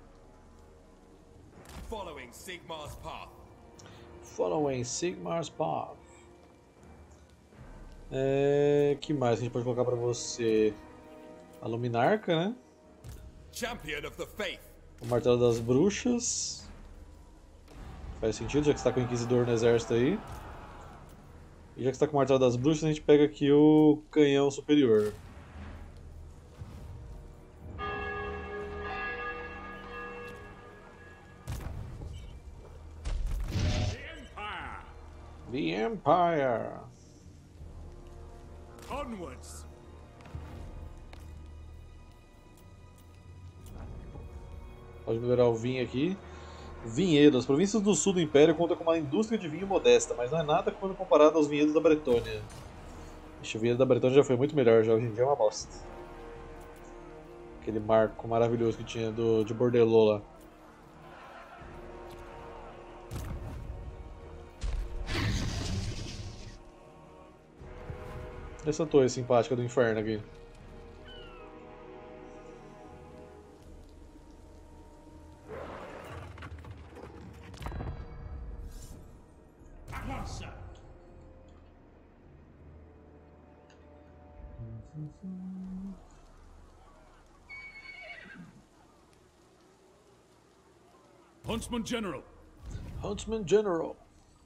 Following Sigmar's path. Following Sigmar's Path. É... que mais a gente pode colocar pra você? A Luminarca, né? Champion of the Faith. O Martelo das Bruxas. Faz sentido, já que você tá com o Inquisidor no exército aí. E já que você tá com o Martelo das Bruxas, a gente pega aqui o Canhão Superior. The Empire. Onwards! Pode melhorar o vinho aqui. Vinhedo. As províncias do sul do Império contam com uma indústria de vinho modesta, mas não é nada quando comparado aos vinhedos da Bretônia. Ixi, o vinhedo da Bretônia já foi muito melhor, já hoje em dia é uma bosta. Aquele marco maravilhoso que tinha do, de Bordelô lá. Essa torre simpática do inferno aqui. At once, sir. Huntsman General! Huntsman General.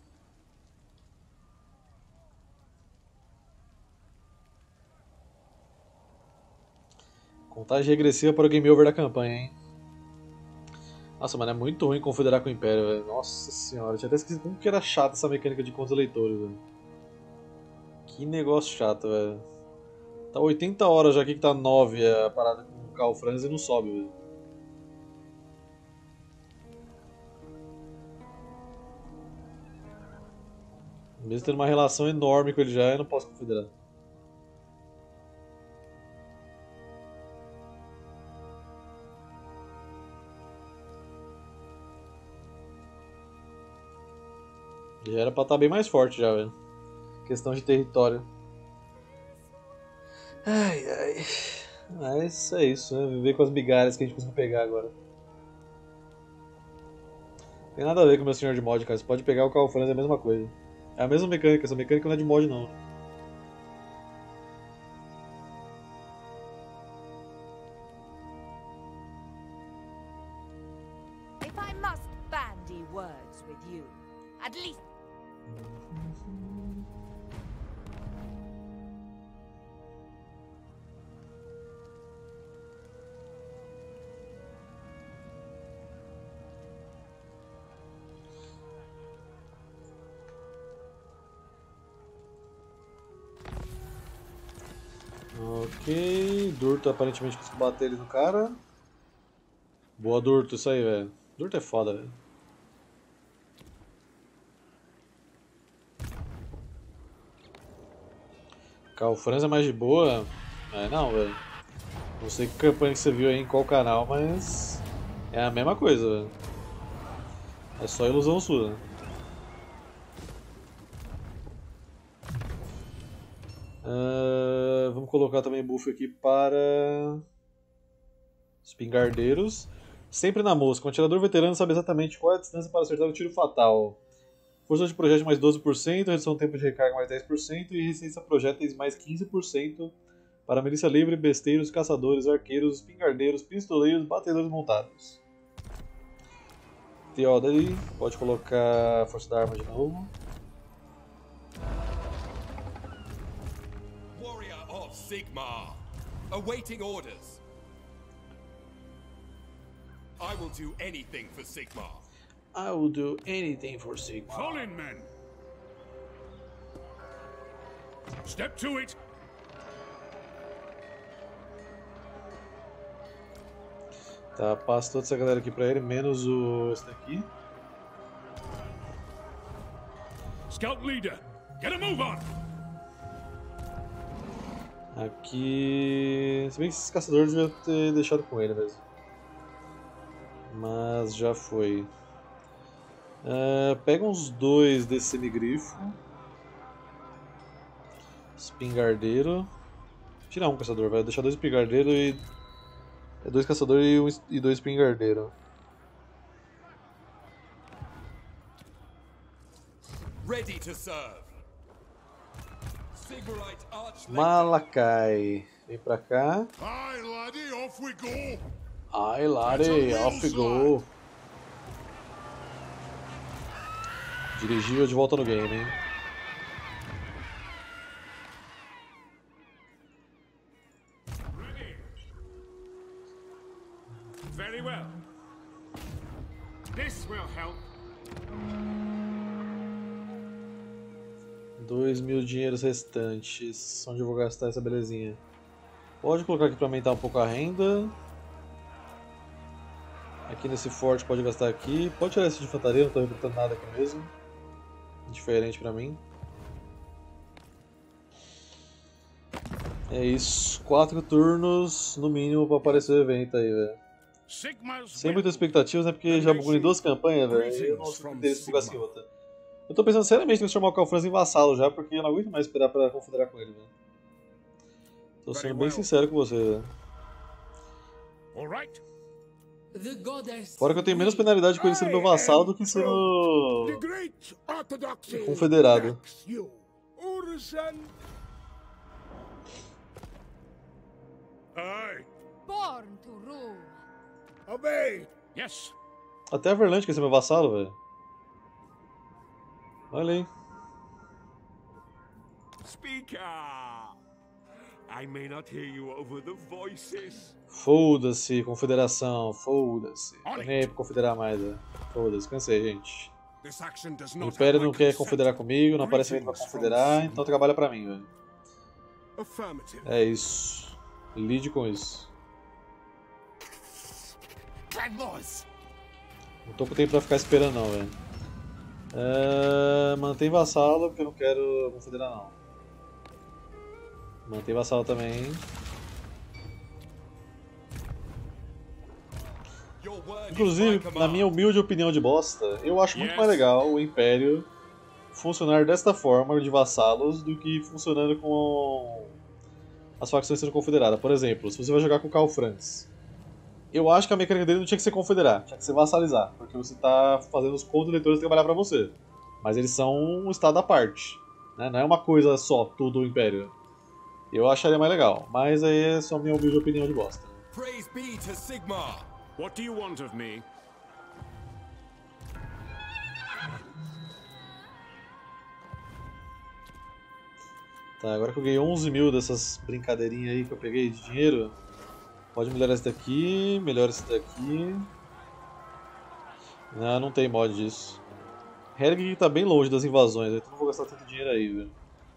Contagem regressiva para o game over da campanha, hein? Nossa, mano, é muito ruim confederar com o Império, velho. Nossa senhora, eu tinha até esquecido como que era chata essa mecânica de contas eleitores, velho. Que negócio chato, velho. Tá oitenta horas já aqui que tá nove a parada com o Karl Franz e não sobe, velho. Mesmo tendo uma relação enorme com ele já, eu não posso confederar. Já era pra estar bem mais forte já, velho. Questão de território. Ai, ai. Mas é isso, né? Viver com as migalhas que a gente conseguiu pegar agora. Tem nada a ver com o meu senhor de mod, cara. Você pode pegar o Carl Franz, é a mesma coisa. É a mesma mecânica, essa mecânica não é de mod, não. If I must bandy words with you, at least. Ok, Durto aparentemente conseguiu bater ele no cara. Boa, Durto, isso aí, velho. Durto é foda, velho. Carl Franz é mais de boa? É, não, velho. Não sei que campanha que você viu aí em qual canal, mas é a mesma coisa, velho. É só ilusão sua. Uh, vamos colocar também buff aqui para espingardeiros. Sempre na mosca. Um atirador veterano sabe exatamente qual é a distância para acertar o tiro fatal. Força de projétil mais doze por cento, redução do tempo de recarga mais dez por cento e resistência a projéteis mais quinze por cento para milícia livre, besteiros, caçadores, arqueiros, espingardeiros, pistoleiros, batedores montados. Theodore, pode colocar força da arma de novo. Sigmar, awaiting orders. I will do anything for Sigmar. I will do anything for Sigmar. Fall in, men. Step to it. Tá, passa toda essa galera aqui pra ele, menos o esse daqui. Scout leader, get a move on. Aqui... Se bem que esses caçadores deviam ter deixado com ele mesmo. Mas já foi. Uh, pega uns dois desse semigrifo. Espingardeiro. Tirar um caçador, vai deixar dois espingardeiros e... É dois caçadores e, um, e dois espingardeiros. Ready to serve. Malakai, vem pra cá. Aye, laddie, off we go. Ai, laddie, off we go. Dirigível de volta no game, hein? Ready. Very well. This will help. Dois mil dinheiros restantes. Onde eu vou gastar essa belezinha? Pode colocar aqui para aumentar um pouco a renda. Aqui nesse forte pode gastar aqui. Pode tirar esse de infantaria, não estou recrutando nada aqui mesmo. Diferente para mim. É isso. Quatro turnos no mínimo para aparecer o evento aí, velho. Sem muitas expectativas, né? Porque já bugou em duas campanhas, velho. Eu não sei interesse em bugar assim outra. Eu tô pensando seriamente em transformar o Carl Franz em vassalo já, porque eu não aguento mais esperar pra confederar com ele, velho. Tô sendo bem sincero com você, velho. Fora que eu tenho menos penalidade com ele sendo meu vassalo do que sendo confederado. Born to rule. Obey. Yes. Até a Verlante quer ser meu vassalo, velho. Olha aí. Speaker. I may not hear you over the voices. Foda-se, confederação, foda-se. Tô nem aí pra confederar mais, velho. Foda-se, cansei, gente. O Império não quer confederar comigo, não aparece evento pra confederar, então trabalha pra mim, velho. É isso. Lide com isso. Não tô com tempo pra ficar esperando não, velho. Uh, mantém vassalo, porque eu não quero confederar não. Mantém vassalo também. Inclusive, na minha humilde opinião de bosta, eu acho muito mais legal o Império funcionar desta forma de vassalos do que funcionando com as facções sendo confederadas. Por exemplo, se você vai jogar com o Karl Franz, eu acho que a mecânica dele não tinha que ser confederar, tinha que ser vassalizar, porque você está fazendo os contra-eleitores trabalhar para você. Mas eles são um estado à parte, né? Não é uma coisa só, tudo o Império. Eu acharia mais legal, mas aí é só minha humilde opinião de bosta. Praise be to Sigmar. What do you want of me? Tá, agora que eu ganhei onze mil dessas brincadeirinhas aí que eu peguei de dinheiro, pode melhorar esse daqui, melhora esse daqui. Não, não tem mod disso. Helg tá bem longe das invasões, então não vou gastar tanto dinheiro aí, velho.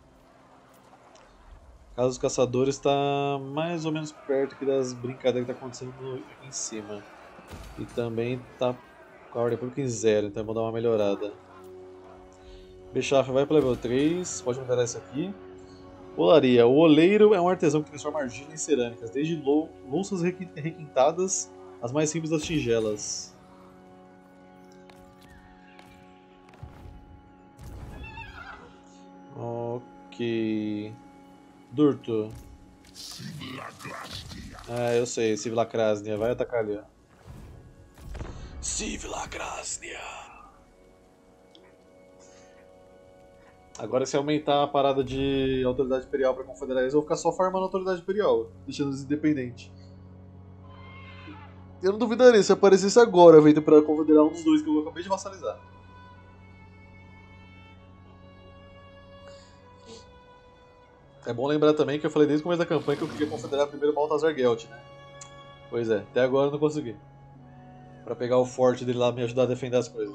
Casa dos Caçadores está mais ou menos perto aqui das brincadeiras que tá acontecendo no, aqui em cima. E também tá com a ordem pública em zero, então vou dar uma melhorada. Bechaf vai para level três, pode melhorar isso aqui. Olaria. O oleiro é um artesão que transforma argila em cerâmicas, desde lou louças requintadas as mais simples das tigelas. Ok. Durto. Ah, eu sei, Civilacrasnia. Vai atacar ali, ó. Civilacrasnia. Agora, se aumentar a parada de autoridade imperial pra confederar eles, eu vou ficar só farmando a autoridade imperial, deixando eles independentes. Eu não duvidaria se aparecesse agora, feito pra confederar um dos dois que eu acabei de vassalizar. É bom lembrar também que eu falei desde o começo da campanha que eu queria confederar primeiro o Balthazar Gelt, né? Pois é, até agora eu não consegui. Pra pegar o forte dele lá e me ajudar a defender as coisas.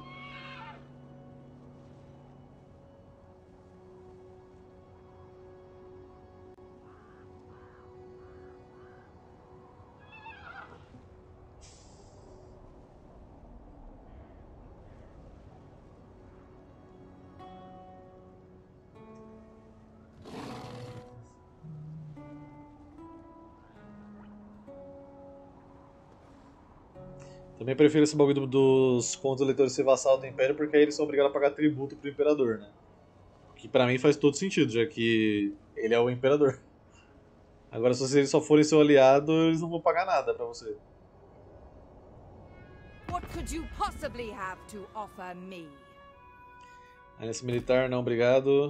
Também prefiro esse bagulho dos contra-eleitores ser vassalo do Império, porque aí eles são obrigados a pagar tributo pro Imperador, né? Que pra mim faz todo sentido, já que ele é o Imperador. Agora, se eles só forem seu aliado, eles não vão pagar nada pra você. What could you possibly have to offer me? Aliança militar, não, obrigado.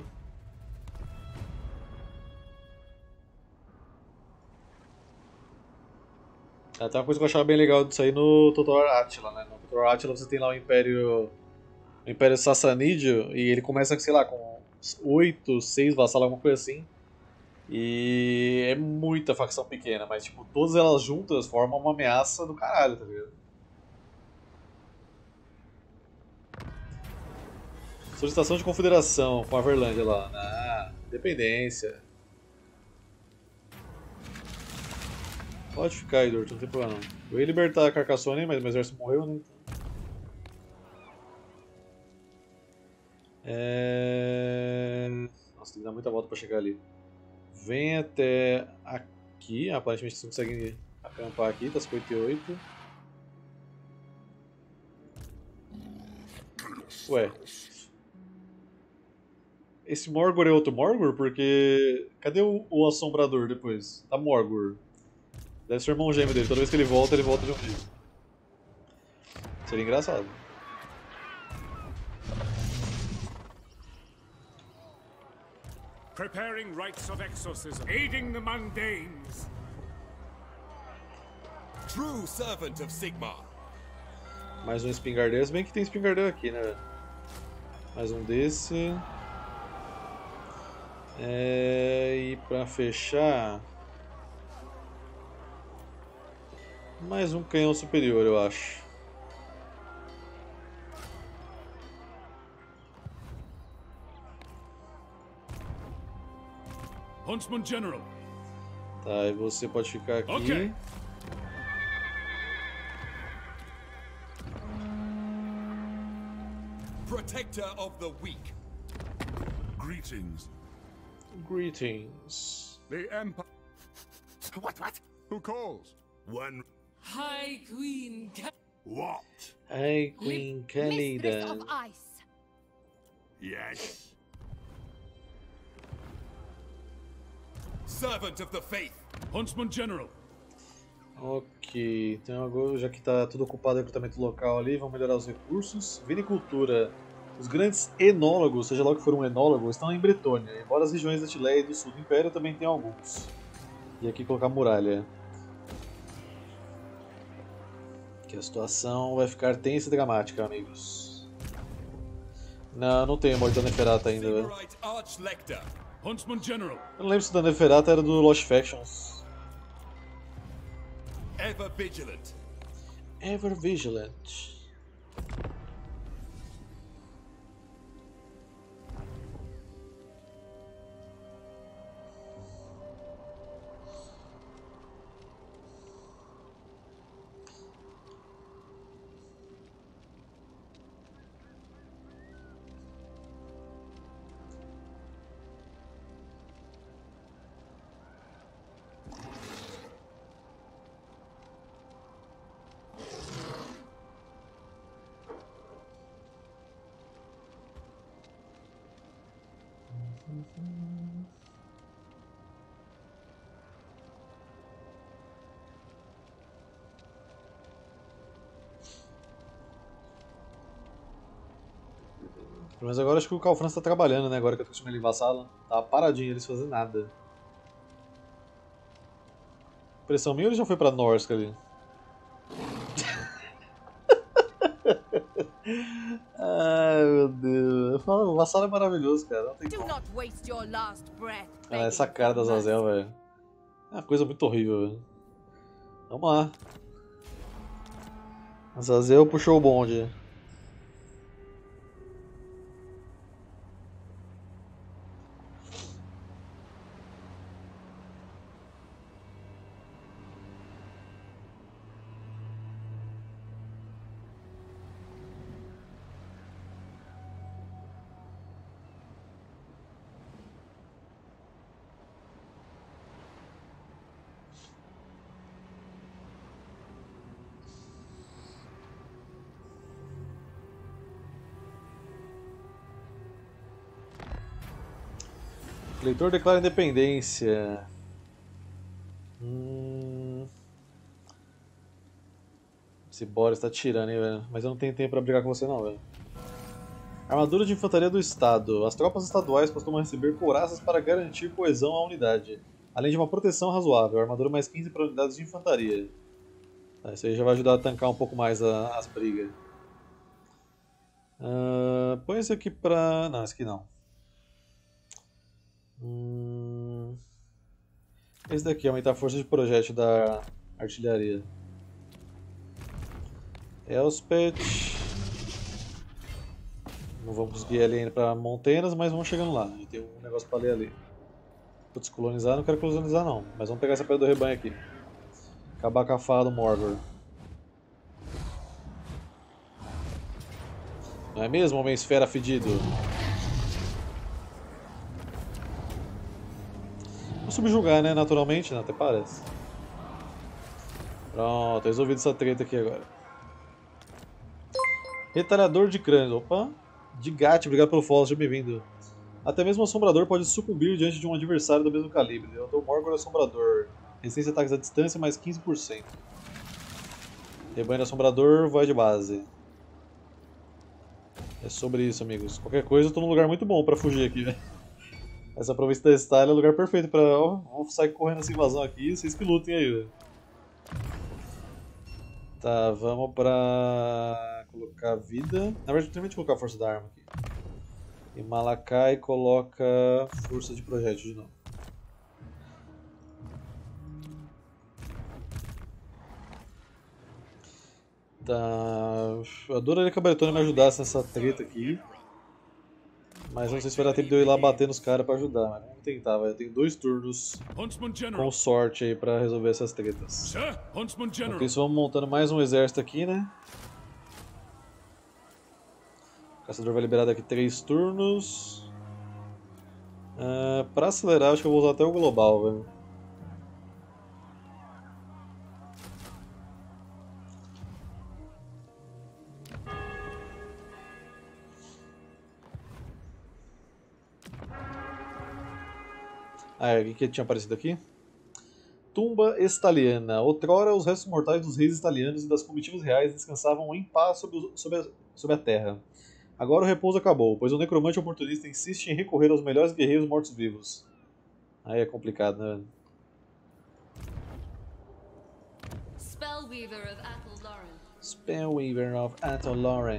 Ah, tem uma coisa que eu achava bem legal disso aí no Total Attila, né? No Total Attila você tem lá o Império, o Império Sassanídeo, e ele começa, sei lá, com oito, seis vassalos, alguma coisa assim. E é muita facção pequena, mas tipo, todas elas juntas formam uma ameaça do caralho, tá ligado? Solicitação de confederação com a Verlândia lá. Ah, independência. Pode ficar aí, Durto, não tem problema não. Eu ia libertar a Carcassonne, mas meu exército morreu, né? É... Nossa, tem que dar muita volta pra chegar ali. Vem até aqui. Aparentemente você consegue acampar aqui, tá cinquenta e oito. Ué. Esse Morgor é outro Morgor? Porque... Cadê o, o Assombrador depois? Tá Morgor. Deve ser o irmão gêmeo dele. Toda vez que ele volta, ele volta de um jeito. Seria engraçado. Preparing rites of exorcism, aiding the mundanes. True servant of Sigmar. Mais um espingardeiro. Se bem que tem espingardeiro aqui, né? Mais um desse. É... E pra fechar... Mais um canhão superior, eu acho. Huntsman General. Tá, e você pode ficar aqui. Ok. Protector of the weak. Greetings. Greetings. The Empire. What, what? Who calls? One. High Queen Ca- What? Hey, Queen Mistress Calidan. of Ice. Yes. Servant of the Faith. Huntsman General. Ok, então agora, já que está tudo ocupado o recrutamento local ali, vamos melhorar os recursos. Vinicultura. Os grandes enólogos, seja lá o que for um enólogo, estão em Bretônia, embora as regiões da Tileia e do sul do Império também tenham alguns. E aqui colocar muralha. Que a situação vai ficar tensa e dramática, amigos. Não, não tenho morte da Neferata ainda, velho. Sigmarite Archlector. Huntsman General. Eu não lembro se da Neferata era do Lost Factions. Ever vigilant. Ever Vigilant. Mas agora acho que o Calfrance tá trabalhando, né? Agora que eu tô com ele em vassalo. Tava paradinho, eles fazendo nada. Impressão minha ou ele já foi pra Norsk ali? Ai meu Deus. O vassalo é maravilhoso, cara. Não tem Do como. not waste your last breath. Ah, essa begging cara da for Azazel, mercy. velho. É uma coisa muito horrível, velho. Vamos lá. Azazel puxou o bonde. Leitor declara independência. Hum... Esse Boris tá tirando, hein, velho. Mas eu não tenho tempo pra brigar com você, não, velho. Armadura de infantaria do Estado. As tropas estaduais costumam receber couraças para garantir coesão à unidade, além de uma proteção razoável. Armadura mais quinze para unidades de infantaria. Tá, isso aí já vai ajudar a tancar um pouco mais a, as brigas. Uh, põe esse aqui pra... Não, esse aqui não. Hum... Esse daqui, aumentar a força de projétil da artilharia. Elspeth. Não vamos conseguir ir ali ainda pra Montenas, mas vamos chegando lá. A gente tem um negócio pra ler ali. Putz, colonizar, não quero colonizar não. Mas vamos pegar essa pedra do rebanho aqui. Acabar com a farra do Morgor. Não é mesmo, homem esfera fedido? Vou subjugar, né? Naturalmente, né? Até parece. Pronto, resolvido essa treta aqui agora. Retalhador de crânios. Opa! De Gat, obrigado pelo follow, seja bem-vindo. Até mesmo o Assombrador pode sucumbir diante de um adversário do mesmo calibre. Derrotou o Morgor Assombrador. Resistência a ataques à distância, mais quinze por cento. Rebanho do Assombrador, vai de base. É sobre isso, amigos. Qualquer coisa, eu tô num lugar muito bom pra fugir aqui, velho. Essa província da Estalha é o lugar perfeito pra... Ó, vamos sair correndo essa invasão aqui, vocês que lutem aí, velho. Tá, vamos pra... colocar vida. Na verdade, primeiro colocar a força da arma aqui. E Malakai coloca força de projétil de novo. Tá... Eu adoraria que a Bretônia me ajudasse nessa treta aqui. Mas não sei se vai dar tempo de eu ir lá bater nos caras pra ajudar. Mas vamos tentar, vai. Eu tenho dois turnos com sorte aí pra resolver essas tretas. Sir, Huntsman General. Enquanto isso, vamos montando mais um exército aqui, né? O caçador vai liberar daqui três turnos. Uh, pra acelerar, acho que eu vou usar até o global, velho. Ah, o que tinha aparecido aqui? Tumba Estaliana. Outrora, os restos mortais dos reis italianos e das comitivas reais descansavam em paz sob, o, sob, a, sob a terra. Agora o repouso acabou, pois o necromante oportunista insiste em recorrer aos melhores guerreiros mortos-vivos. Aí é complicado, né? Spellweaver of Athel Lauren. Spellweaver of Athel Lauren.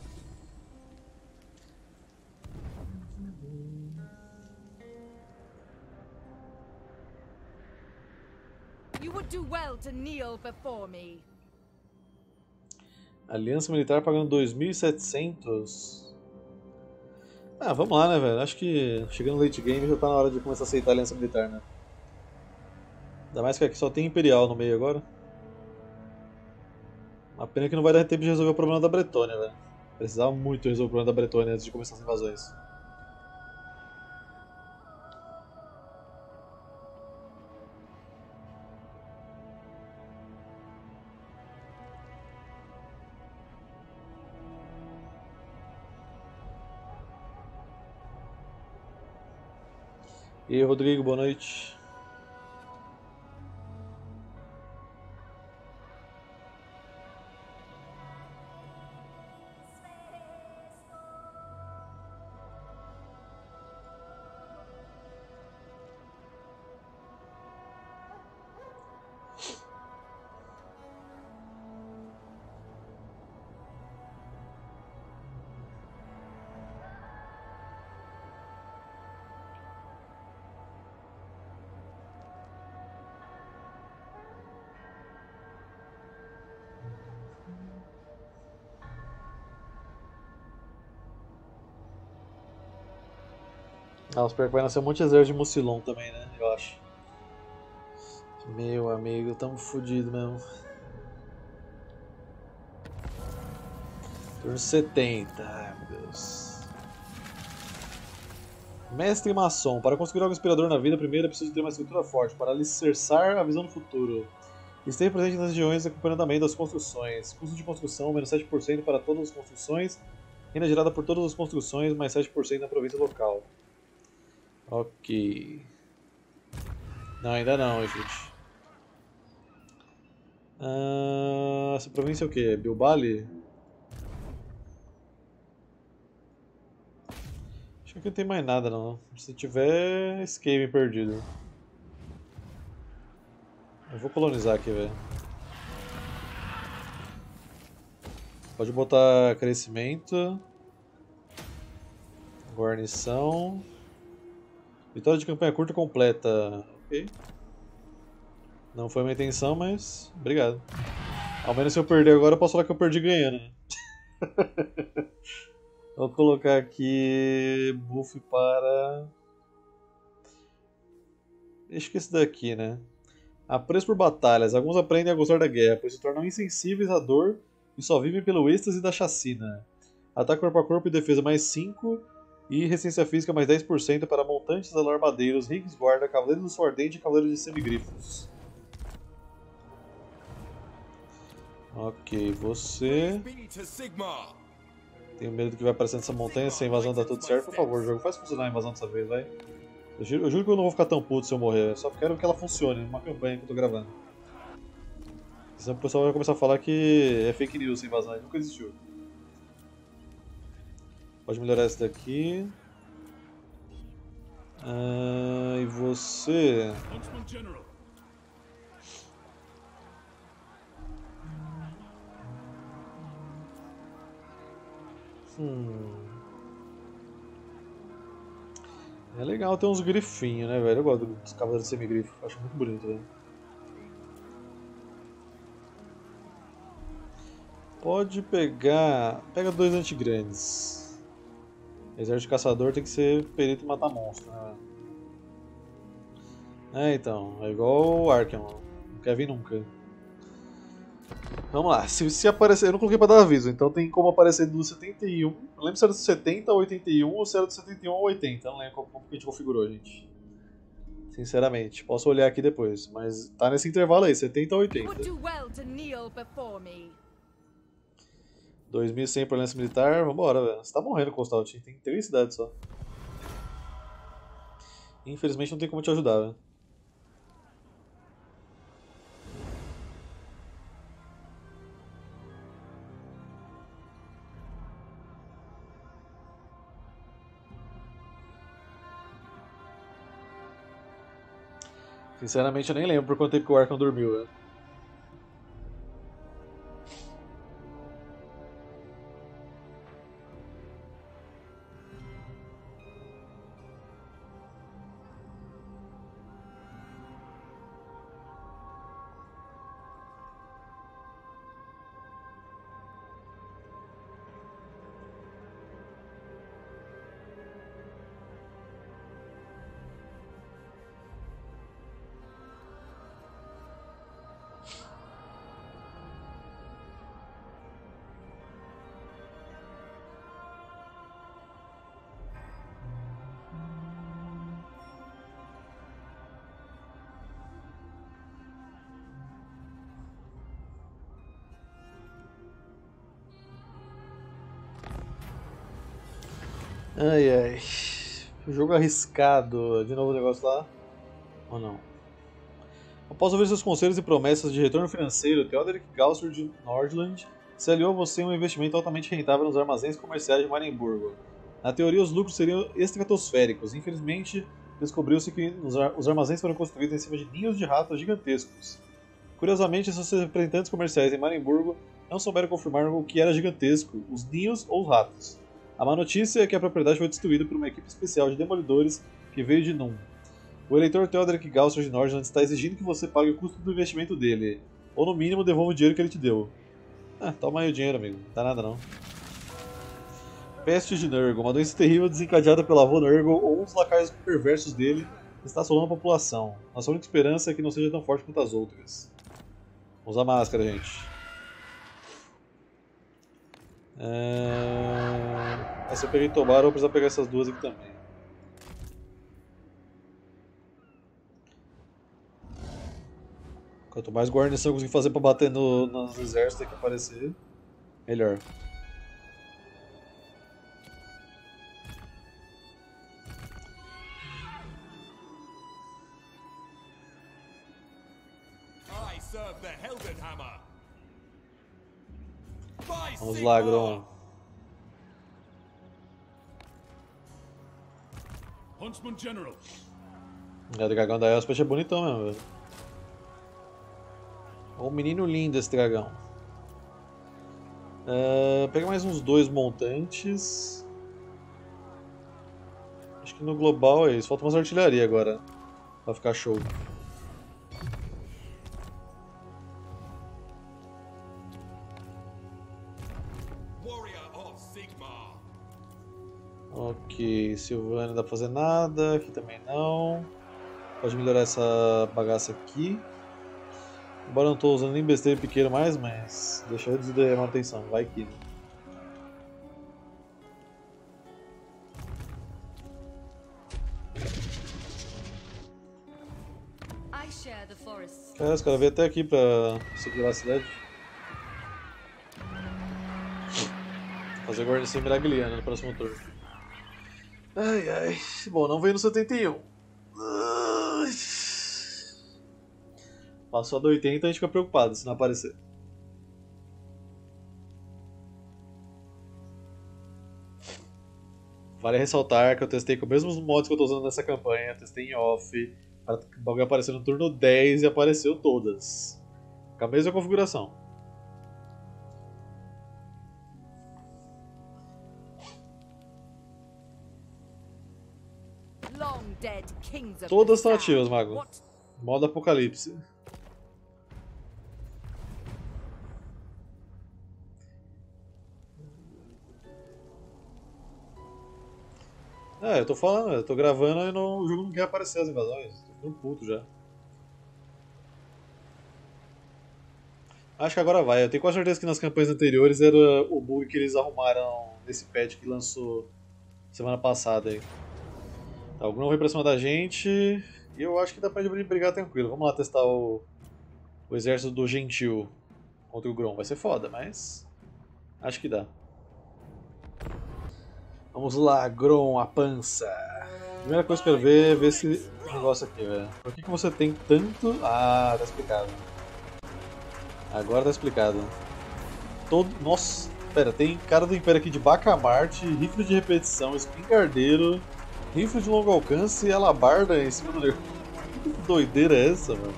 You would do well to kneel before me. Aliança Militar pagando dois mil e setecentos. Ah, vamos lá, né, velho? Acho que chegando no late game já tá na hora de começar a aceitar a Aliança Militar, né? Ainda mais que aqui só tem Imperial no meio agora. Uma pena que não vai dar tempo de resolver o problema da Bretônia, velho. Precisava muito resolver o problema da Bretônia antes de começar as invasões. E aí, Rodrigo, boa noite. Ah, espero que vai nascer um monte de exército de Mucilon também, né? Eu acho. Meu amigo, tamo fudido mesmo. Turno setenta, ai meu Deus. Mestre Maçom. Para conseguir algo inspirador na vida, primeiro é preciso ter uma estrutura forte, para alicerçar a visão do futuro. Esteja presente nas regiões acompanhando andamento das construções. Custo de construção, menos sete por cento para todas as construções. Renda gerada por todas as construções, mais sete por cento na província local. Ok. Não, ainda não, gente. Ah, essa província é o que? Bilbali? Acho que aqui não tem mais nada não. Se tiver, escape perdido. Eu vou colonizar aqui, velho. Pode botar crescimento. Guarnição. Vitória de campanha curta completa. Ok. Não foi minha intenção, mas obrigado. Ao menos se eu perder agora, eu posso falar que eu perdi ganhando. Né? Vou colocar aqui buff para... Acho que esse daqui, né? Apreço por batalhas. Alguns aprendem a gostar da guerra, pois se tornam insensíveis à dor e só vivem pelo êxtase da chacina. Ataque corpo a corpo e defesa mais cinco. E resistência física mais dez por cento para montantes, alarmadeiros, rigs guarda, cavaleiros do sol ardente e cavaleiros de semigrifos. Ok, você... Tenho medo do que vai aparecer nessa montanha, se a invasão dá tudo certo. Por favor, jogo, faz funcionar a invasão dessa vez, vai. Eu juro, eu juro que eu não vou ficar tão puto se eu morrer, eu só quero que ela funcione numa campanha que eu tô gravando. Senão o pessoal vai começar a falar que é fake news essa invasão, nunca existiu. Pode melhorar esse daqui. Ah, e você... Hum... É legal ter uns grifinhos, né, velho? Eu gosto dos cavaleiros semigrifo, acho muito bonito, velho. Pode pegar... Pega dois antigrandes. Exército de caçador tem que ser perito em matar monstro, né? É, então, é igual o Arkham, não quer vir nunca. Vamos lá, se, se aparecer, eu não coloquei pra dar aviso, então tem como aparecer do setenta e um, não lembro se era do setenta ao oitenta e um ou se era do setenta e um ao oitenta, não lembro como, como que a gente configurou, gente. Sinceramente, posso olhar aqui depois, mas tá nesse intervalo aí, setenta a oitenta. dois mil e cem por aliança militar, vambora, velho. Você tá morrendo, Constant, tem três cidades só. Infelizmente não tem como te ajudar, velho. Sinceramente eu nem lembro por quanto tempo que o Arkham dormiu, velho. Ai ai. Jogo arriscado. De novo o negócio lá? Ou não? Após ouvir seus conselhos e promessas de retorno financeiro, Theoderic Gausser de Nordland se aliou a você em um investimento altamente rentável nos armazéns comerciais de Marienburgo. Na teoria, os lucros seriam estratosféricos. Infelizmente, descobriu-se que os armazéns foram construídos em cima de ninhos de ratos gigantescos. Curiosamente, seus representantes comerciais em Marienburgo não souberam confirmar o que era gigantesco, os ninhos ou os ratos. A má notícia é que a propriedade foi destruída por uma equipe especial de demolidores que veio de Num. O eleitor Theoderic Gausser de Nordland está exigindo que você pague o custo do investimento dele, ou no mínimo devolva o dinheiro que ele te deu. Ah, toma aí o dinheiro, amigo. Não dá nada não. Peste de Nurgle, uma doença terrível desencadeada pelo avô Nurgle ou um dos lacaios perversos dele, está assolando a população. Nossa única esperança é que não seja tão forte quanto as outras. Vamos usar máscara, gente. É... Essa eu peguei Tomara, eu vou precisar pegar essas duas aqui também. Quanto mais guarnição eu conseguir fazer pra bater no, nos exércitos que aparecer, melhor. I serve the Heldenhammer. Vamos lá, Grom. Huntsman General. O dragão da Elspeth é bonitão mesmo, velho. Um menino lindo esse dragão. Uh, pega mais uns dois montantes. Acho que no global é isso. Falta umas artilharia agora. Pra ficar show. Ok, Silvana não dá pra fazer nada. Aqui também não. Pode melhorar essa bagaça aqui. Embora eu não estou usando nem besteira pequeno mais, mas deixa eu reduzir a manutenção, vai que. Cara, os caras vêm até aqui pra segurar a cidade. Fazer guarnição miragliana no próximo turno. Ai ai. Bom, não veio no setenta e um. Ai. Passou a do oitenta, a gente fica preocupado se não aparecer. Vale ressaltar que eu testei com os mesmos mods que eu estou usando nessa campanha, eu testei em off, para o bagulho aparecer no turno dez e apareceu todas. Com a mesma configuração. Todas estão ativas, Mago. Modo Apocalipse. É, eu tô falando, eu tô gravando e não, o jogo não quer aparecer as invasões. Tô ficando puto já. Acho que agora vai. Eu tenho quase certeza que nas campanhas anteriores era o bug que eles arrumaram nesse patch que lançou semana passada aí. Tá, o Grom veio pra cima da gente e eu acho que dá pra brigar tranquilo. Vamos lá testar o, o exército do Gentil contra o Grom. Vai ser foda, mas acho que dá. Vamos lá, Grom, a pança. Primeira coisa que eu quero ver é ver esse negócio aqui, velho. Por que, que você tem tanto... Ah, tá explicado. Agora tá explicado. Todo... Nossa, pera, tem cara do Império aqui de Bacamarte, rifle de repetição, espingardeiro, rifle de longo alcance e alabarda em cima do dragão. Que doideira é essa, mano?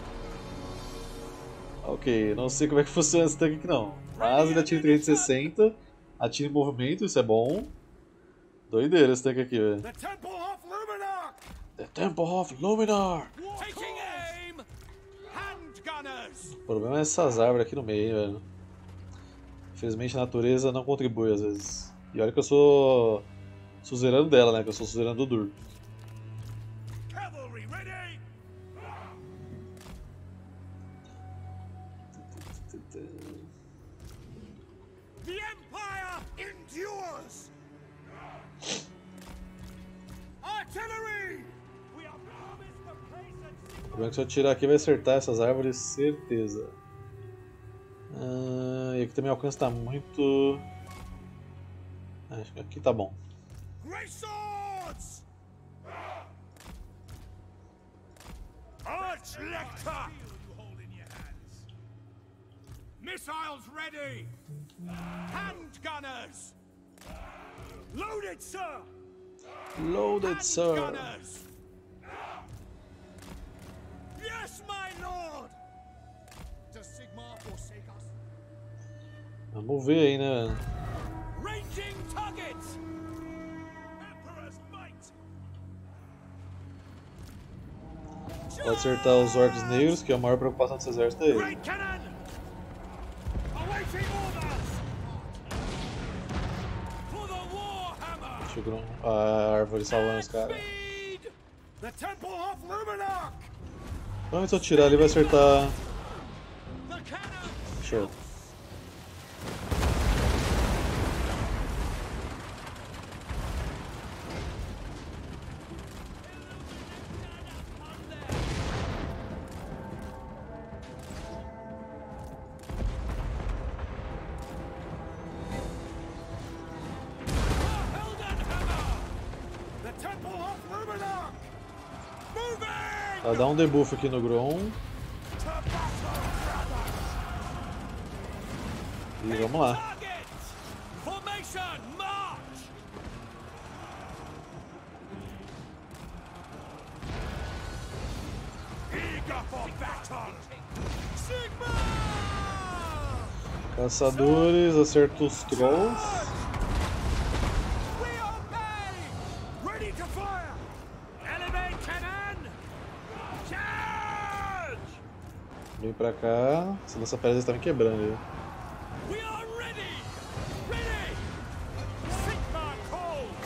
Ok, não sei como é que funciona esse tanque aqui não. Mas ele atira em trezentos e sessenta, atira em movimento, isso é bom. Doideira esse tanque aqui, velho. The Temple of Luminar! The Temple of Luminar! Taking aim! Handgunners! O problema é essas árvores aqui no meio, velho. Infelizmente a natureza não contribui às vezes. E olha que eu sou suzerano dela, né? Que eu sou suzerano do Dur. Cavalry ready! The Empire endures! Artillery! We are promised the place at O problema é que se eu atirar aqui vai acertar essas árvores, certeza. Ah, e aqui também o alcance tá muito... Acho que aqui tá bom. Great swords! Arch Lecter! Missiles ready! Handgunners! Loaded, sir! Loaded, sir! Handgunners! Yes, my lord! Does Sigmar forsake us? Vamos ver aí, né? Ranging targets! Emperor's might! Pode acertar os orcs negros, que é a maior preocupação desse exército aí. Great cannon! Awaiting orders! For the Warhammer! Chegou a árvore salvando os caras. Speed! The Temple of Luminar! Então se eu tirar ali vai acertar... The cannon! Show. The Temple of Luminar! Moving! Ela dá um debuff aqui no Grom. To battle, brothers! E vamos lá. Target! Formation, march! Eager for battle! Sigma! Caçadores, acerta os trolls. We obey! Ready to fire! Elevate cannon! Charge! Vem pra cá. Essa nossa pedra está me quebrando aí. We are ready! Ready! Sigma calls!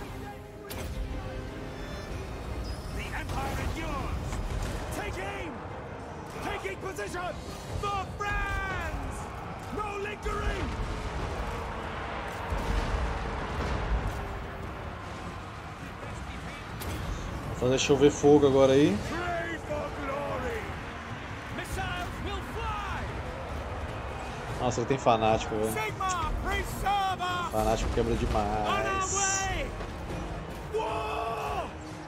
The Empire endures! Take aim! Taking position! For France! No lingering! Vou fazer chover fogo agora aí. Pray for glory! Missiles will fly! Nossa, ele tem fanático, velho. Sigma, preserve us! Fanático quebra On our demais. way! War!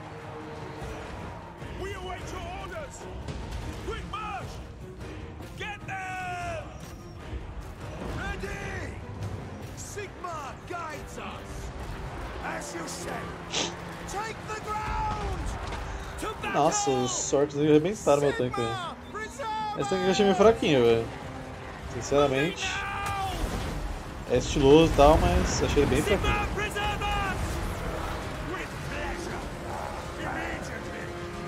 We await your orders! Quick march! Get them! Ready! Sigma guides us! As you say! Take the ground! To battle! Nossa, os orcs arrebentaram meu tanque, velho. Sigma, preserve Esse tanque eu achei meio fraquinho, velho. Sinceramente, é estiloso e tal, mas achei ele bem fraquinho. Sigma, preserve us! With pleasure! Immediately!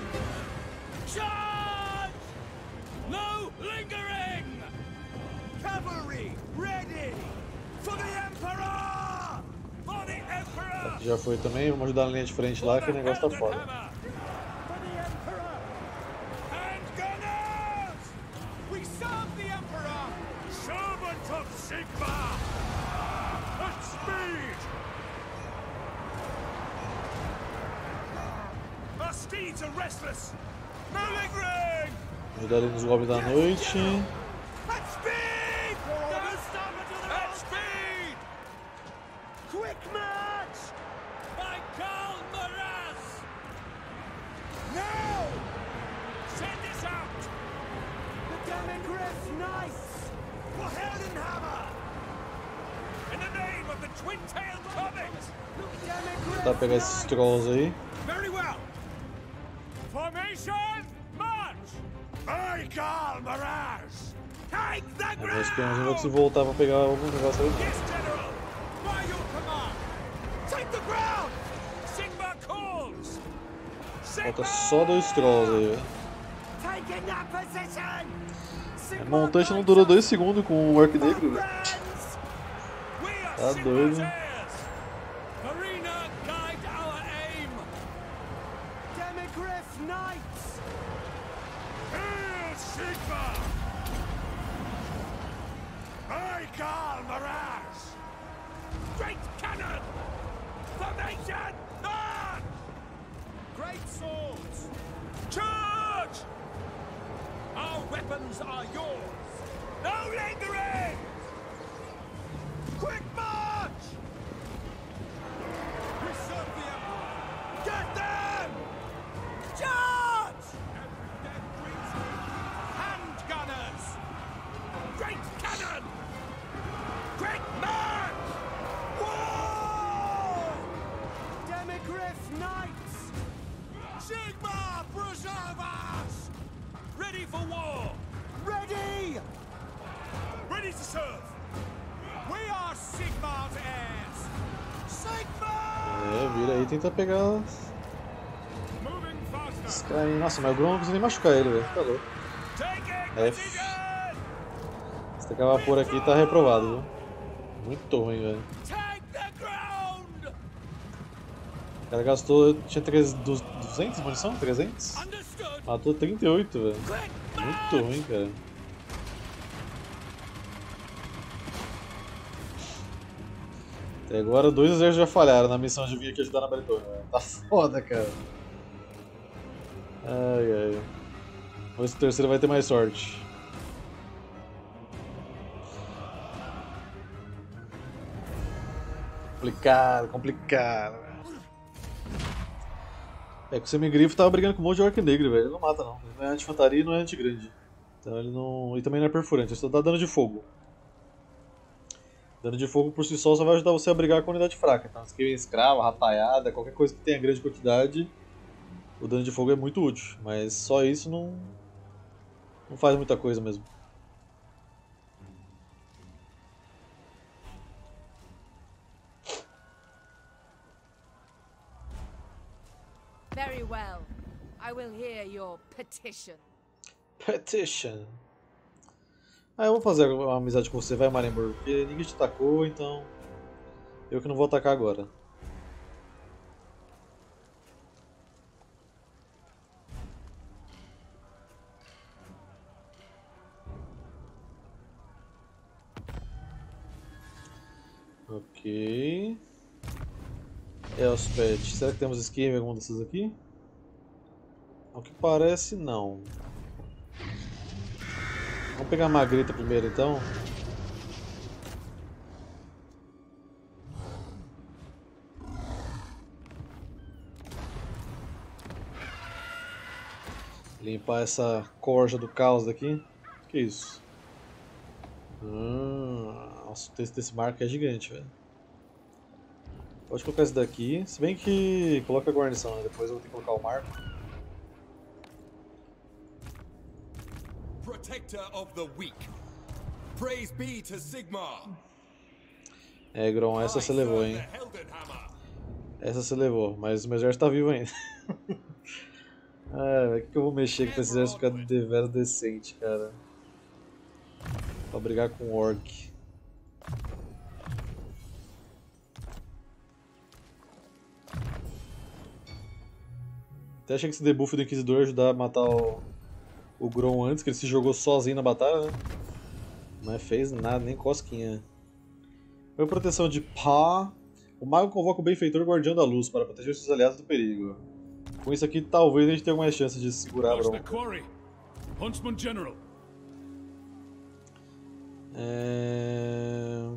Charge! No lingering! Cavalry, ready! For the Emperor! For the Emperor! Aqui já foi também, vamos ajudar na linha de frente lá que o negócio tá foda. For the Emperor! Handgunners! We serve the Emperor! Servant of Sigma! At speed! Our steeds are restless! No lingering! Ajudar ali nos goblins da noite. At speed! At speed! Quick march! By Karl Maraz! tentar pegar esses trolls aí. Very well. Formation, march. I call Mirage. Take the Agora ground. os peões vão se voltar pra pegar algum negócio aí. Yes, General. By your command. Take the ground. Sigma calls. Falta só dois trolls aí, velho. Taking that position. A montante não durou dois segundos com o Orc Negro, velho. Tá doido. Marina, guide our aim. Demigriff Knights. Hail Sigma. I call Mirage. Great cannon. Formation. On. Great swords. Charge. Our weapons are yours. No lingering. Quick march! We serve the Emperor! Get them! Charge! Every dead brings hand gunners! Great cannon! Quick march! War! Demigriff Knights! Sigma preserve us! Ready for war! Ready! Ready to serve! We are Sigmar's heirs. Sigma! É, vira aí e tenta pegar Moving faster. esse cara aí. Nossa, mas o Grom não precisa nem machucar ele, velho. Tá louco. Taking F. position. Se tacar por aqui tá reprovado, viu? Muito ruim, velho. Take the ground. O cara gastou. Tinha duzentos de munição? trezentos? Understood. Matou trinta e oito, velho. Quick Muito ruim, cara. Até agora dois exércitos já falharam na missão de vir aqui ajudar na Bretônia. Tá foda, cara. Ai, ai. Vamos ver se o terceiro vai ter mais sorte. Complicado, complicado. É que o Semigrifo tava brigando com um monte de Orc Negro, velho. Ele não mata, não. Ele não é anti-infantaria e não é anti-grande. Então ele não. E também não é perfurante, ele só dá dano de fogo. Dano de fogo por si só só vai ajudar você a brigar com a unidade fraca. Então, skill escrava, rataiada, qualquer coisa que tenha grande quantidade, o dano de fogo é muito útil. Mas só isso não, não faz muita coisa mesmo. Very well. I will hear your petition. Petition. Ah, eu vou fazer uma amizade com você, vai, Marienburg, porque ninguém te atacou, então eu que não vou atacar agora. Ok. Elspeth, será que temos esquema em alguma dessas aqui? Ao que parece, não. Vamos pegar a Magrita primeiro, então. Limpar essa corja do caos daqui. Que isso? Ah, nossa, o texto desse marco é gigante, velho. Pode colocar esse daqui. Se bem que coloca a guarnição, né? Depois eu vou ter que colocar o marco. Protector of the weak. Praise be to Sigmar. É, Grom, essa você levou, hein? Essa você levou, mas o meu exército tá vivo ainda. Ah, o que, que eu vou mexer com esse exército ficar de vera decente, cara? Pra brigar com o Orc. Até achei que esse debuff do Inquisidor ia ajudar a matar o, o Grom antes, que ele se jogou sozinho na batalha, né? Mas fez nada, nem cosquinha. Foi proteção de pá. O mago convoca o benfeitor guardião da luz para proteger seus aliados do perigo. Com isso aqui, talvez a gente tenha mais chance de segurar a bronca. Huntsman General. É...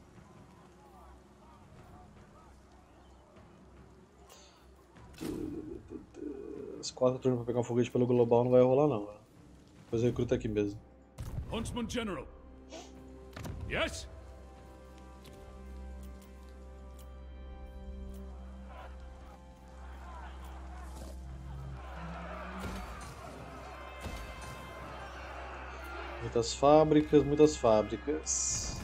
As quatro turnos para pegar um foguete pelo global não vai rolar, não. Depois eu recruto aqui mesmo. Huntsman General. Yes? Muitas fábricas, muitas fábricas.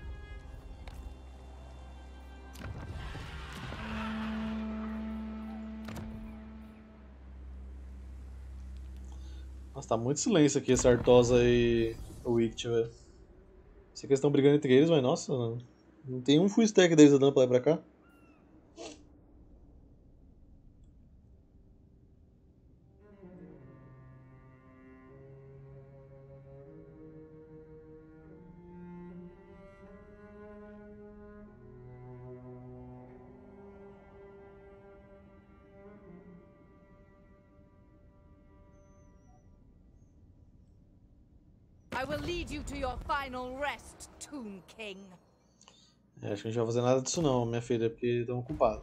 Nossa, tá muito silêncio aqui esse Artosa e o Wict, velho. Sei que eles estão brigando entre eles, mas nossa, não, não tem um full stack deles andando pra lá e pra cá. I will lead you to your final rest, Tomb King. É, acho que a gente não vai fazer nada disso não, minha filha, porque estamos ocupados.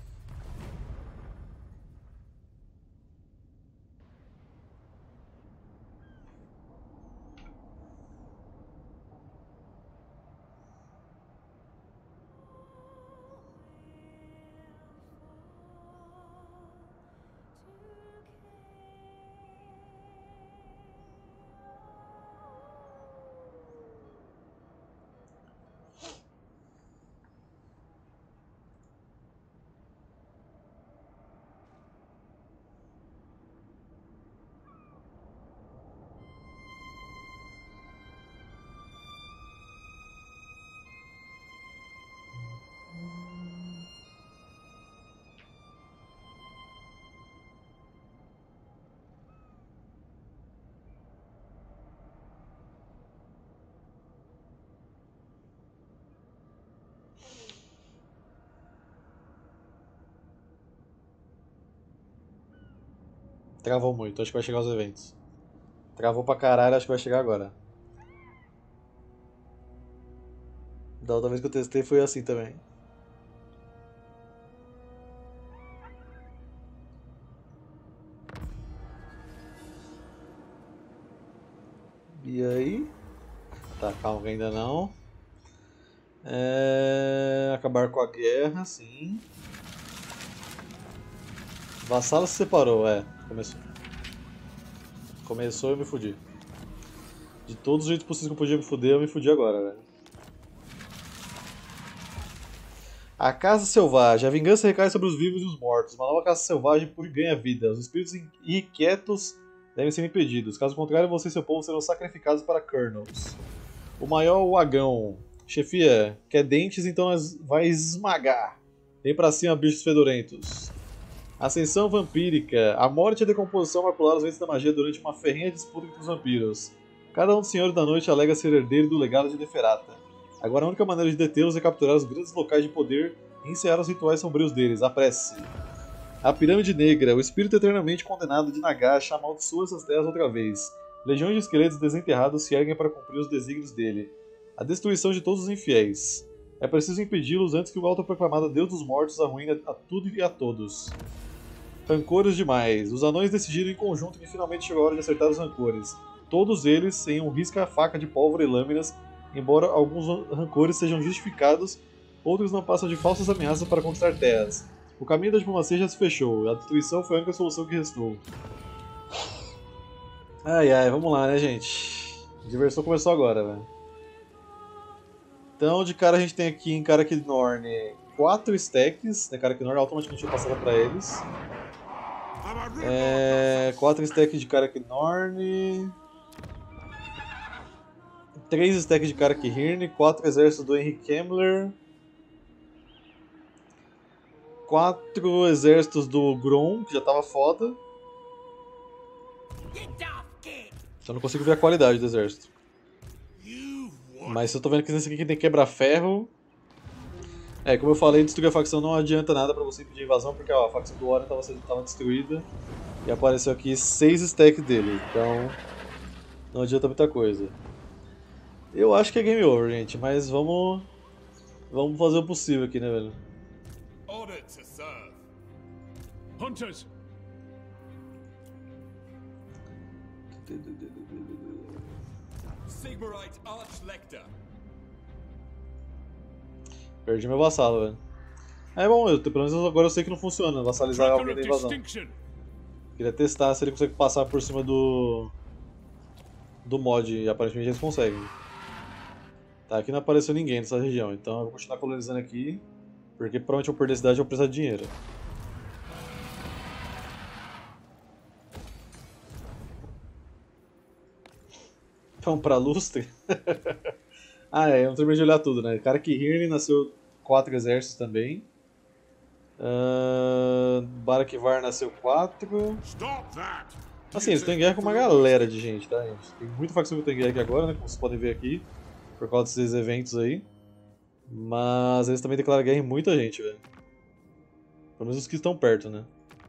Travou muito, acho que vai chegar os eventos. Travou pra caralho, acho que vai chegar agora. Da outra vez que eu testei foi assim também. E aí? Tá, calma, ainda não. É... Acabar com a guerra, sim. Vassalo se separou, é. Começou. Começou e eu me fudi. De todos os jeitos possíveis que eu podia me fuder, eu me fudi agora, velho. A Casa Selvagem. A vingança recai sobre os vivos e os mortos. Uma nova Casa Selvagem pura e ganha vida. Os espíritos irrequietos devem ser impedidos. Caso contrário, você e seu povo serão sacrificados para Kernels. O maior Wagão. Chefia, quer dentes, então nós vai esmagar. Vem pra cima, bichos fedorentos. Ascensão vampírica. A morte e a decomposição macularam os ventos da magia durante uma ferrenha disputa entre os vampiros. Cada um dos senhores da noite alega ser herdeiro do legado de Neferata. Agora a única maneira de detê-los é capturar os grandes locais de poder e encerrar os rituais sombrios deles. A prece. A Pirâmide Negra. O espírito eternamente condenado de Nagash amaldiçoa essas terras outra vez. Legiões de esqueletos desenterrados se erguem para cumprir os desígnios dele. A destruição de todos os infiéis. É preciso impedi-los antes que o autoproclamado Deus dos Mortos arruine a tudo e a todos. Rancores demais. Os anões decidiram em conjunto que finalmente chegou a hora de acertar os rancores. Todos eles sem um risca-faca de pólvora e lâminas, embora alguns rancores sejam justificados, outros não passam de falsas ameaças para conquistar terras. O caminho da diplomacia já se fechou, a destruição foi a única solução que restou. Ai ai, vamos lá, né, gente? A diversão começou agora, velho. Então, de cara a gente tem aqui em Karak Norn quatro stacks, né? Karak Norn automaticamente é passada para eles. É, quatro stacks de Karak Norn, três stacks de Karak Hirn, quatro exércitos do Henry Kemmler, quatro exércitos do Grom, que já tava foda. Só não consigo ver a qualidade do exército. Mas eu tô vendo que nesse aqui tem quebra-ferro. É, como eu falei, destruir a facção não adianta nada pra você impedir a invasão, porque ó, a facção do Warren tava, tava destruída e apareceu aqui seis stacks dele, então não adianta muita coisa. Eu acho que é game over, gente, mas vamos vamos fazer o possível aqui, né, velho? Ordered to serve. Hunters! Sigmarite Archlector. Perdi meu vassalo, velho. É bom, eu, pelo menos agora eu sei que não funciona vassalizar Tracker alguém da of invasão. distinction! Queria testar se ele consegue passar por cima do do mod, e aparentemente eles conseguem. Tá, aqui não apareceu ninguém nessa região, então eu vou continuar colonizando aqui, porque provavelmente eu perder a cidade eu vou precisar de dinheiro. Vamos pra lustre? Ah, é, eu não terminei de olhar tudo, né? Cara que Hirn nasceu quatro exércitos também. Uh, Barakivar nasceu quatro. Stop that! Assim, eles têm guerra com uma galera de gente, tá, gente? Tem muita facção que tem guerra aqui agora, né? Como vocês podem ver aqui, por causa desses eventos aí. Mas eles também declaram guerra em muita gente, velho. Pelo menos os que estão perto, né?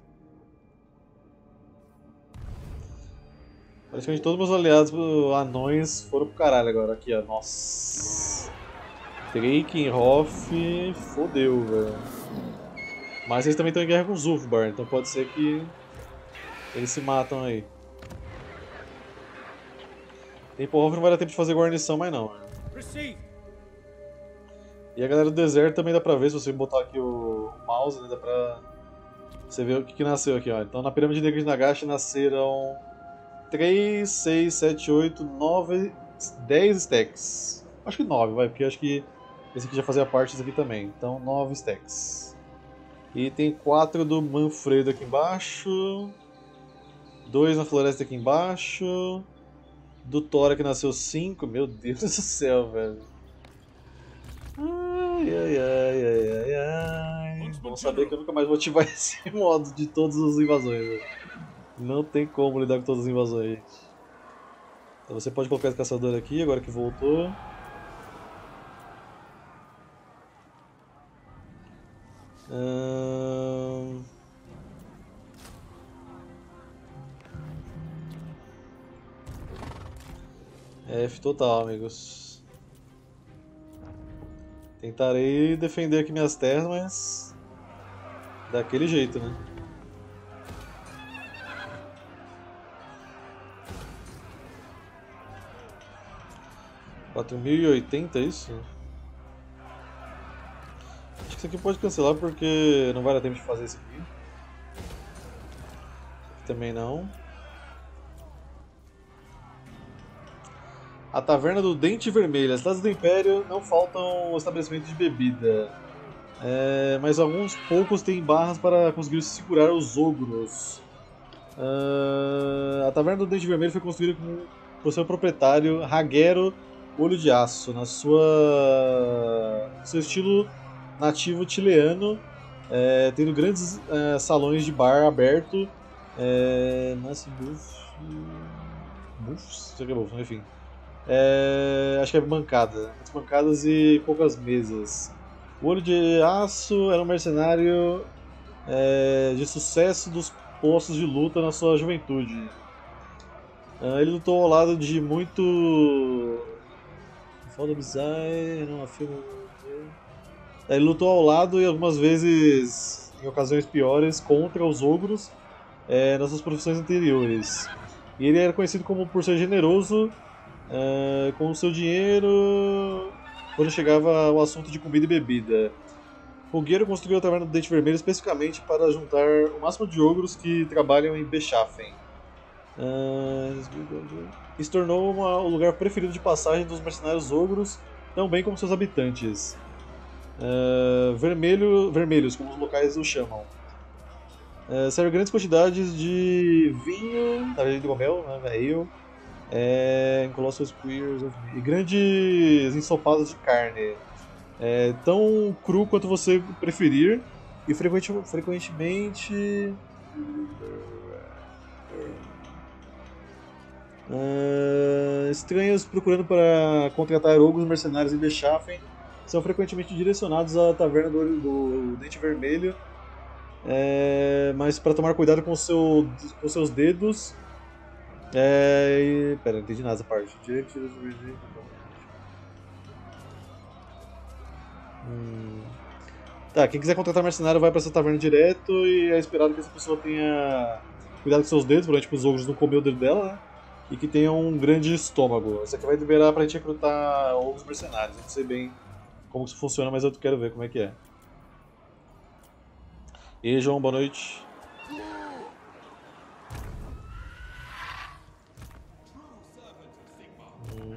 Praticamente todos os meus aliados anões foram pro caralho agora. Aqui, ó. Nossa. Drakenhof fodeu, velho. Mas eles também estão em guerra com Zulfbar, então pode ser que eles se matam aí. Tempelhof não vai dar tempo de fazer guarnição mais não. Receive. E a galera do deserto também dá pra ver, se você botar aqui o mouse, né, dá pra você ver o que, que nasceu aqui, ó. Então na pirâmide negra de Nagash nasceram três, seis, sete, oito, nove, dez stacks. Acho que nove, vai, porque acho que esse aqui já fazia parte disso aqui também. Então nove stacks. E tem quatro do Manfredo aqui embaixo. dois na floresta aqui embaixo. Do Thor que nasceu cinco. Meu Deus do céu, velho. Ai, ai, ai, ai, ai, ai. Bom saber que eu nunca mais vou ativar esse modo de todas as invasões, velho. Não tem como lidar com todas as invasões. Então você pode colocar esse caçador aqui, agora que voltou. Hum... F total, amigos. Tentarei defender aqui minhas terras, mas daquele jeito, né? quatro mil e oitenta, é isso? Acho que isso aqui pode cancelar porque não vai dar tempo de fazer isso aqui. Aqui também não. A Taverna do Dente Vermelho. As cidades do Império não faltam estabelecimentos de bebida. É, mas alguns poucos têm barras para conseguir segurar os ogros. Uh, a Taverna do Dente Vermelho foi construída com, por seu proprietário, Raguero Olho de Aço, na sua no seu estilo nativo chileano, é, tendo grandes é, salões de bar aberto. É, nossa, buff, buffs? Isso aqui é buff, enfim. É, acho que é bancada, muitas bancadas e poucas mesas. O Olho de Aço era um mercenário é, de sucesso dos postos de luta na sua juventude. É, ele lutou ao lado de muito... Foda Bizarre, não afirmo. Ele lutou ao lado e algumas vezes, em ocasiões piores, contra os ogros é, nas suas profissões anteriores. E ele era conhecido como por ser generoso é, com o seu dinheiro quando chegava ao assunto de comida e bebida. Rogueiro construiu a Taverna do Dente Vermelho especificamente para juntar o máximo de ogros que trabalham em Beschaffen. Uh, e se tornou uma, o lugar preferido de passagem dos mercenários ogros, tão bem como seus habitantes. Uh, vermelho, vermelhos, como os locais o chamam. Uh, serve grandes quantidades de vinho, na verdade de gomel, né, ale, é, em Colossal Squares e grandes ensopados de carne. É, tão cru quanto você preferir e frequente, frequentemente. Uh, estranhos procurando para contratar ogros mercenários em Beschaffen são frequentemente direcionados à Taverna do, do Dente Vermelho, é, mas para tomar cuidado com, seu, com seus dedos. É, e, pera, não entendi nada essa parte. Direito, hum. Tá, quem quiser contratar mercenário vai para essa taverna direto e é esperado que essa pessoa tenha cuidado com seus dedos, provavelmente tipo, os ogros não comeu o dedo dela, né? E que tenha um grande estômago. Isso aqui vai liberar pra gente recrutar ogros mercenários. Eu não sei bem como isso funciona, mas eu quero ver como é que é. E aí, João, boa noite.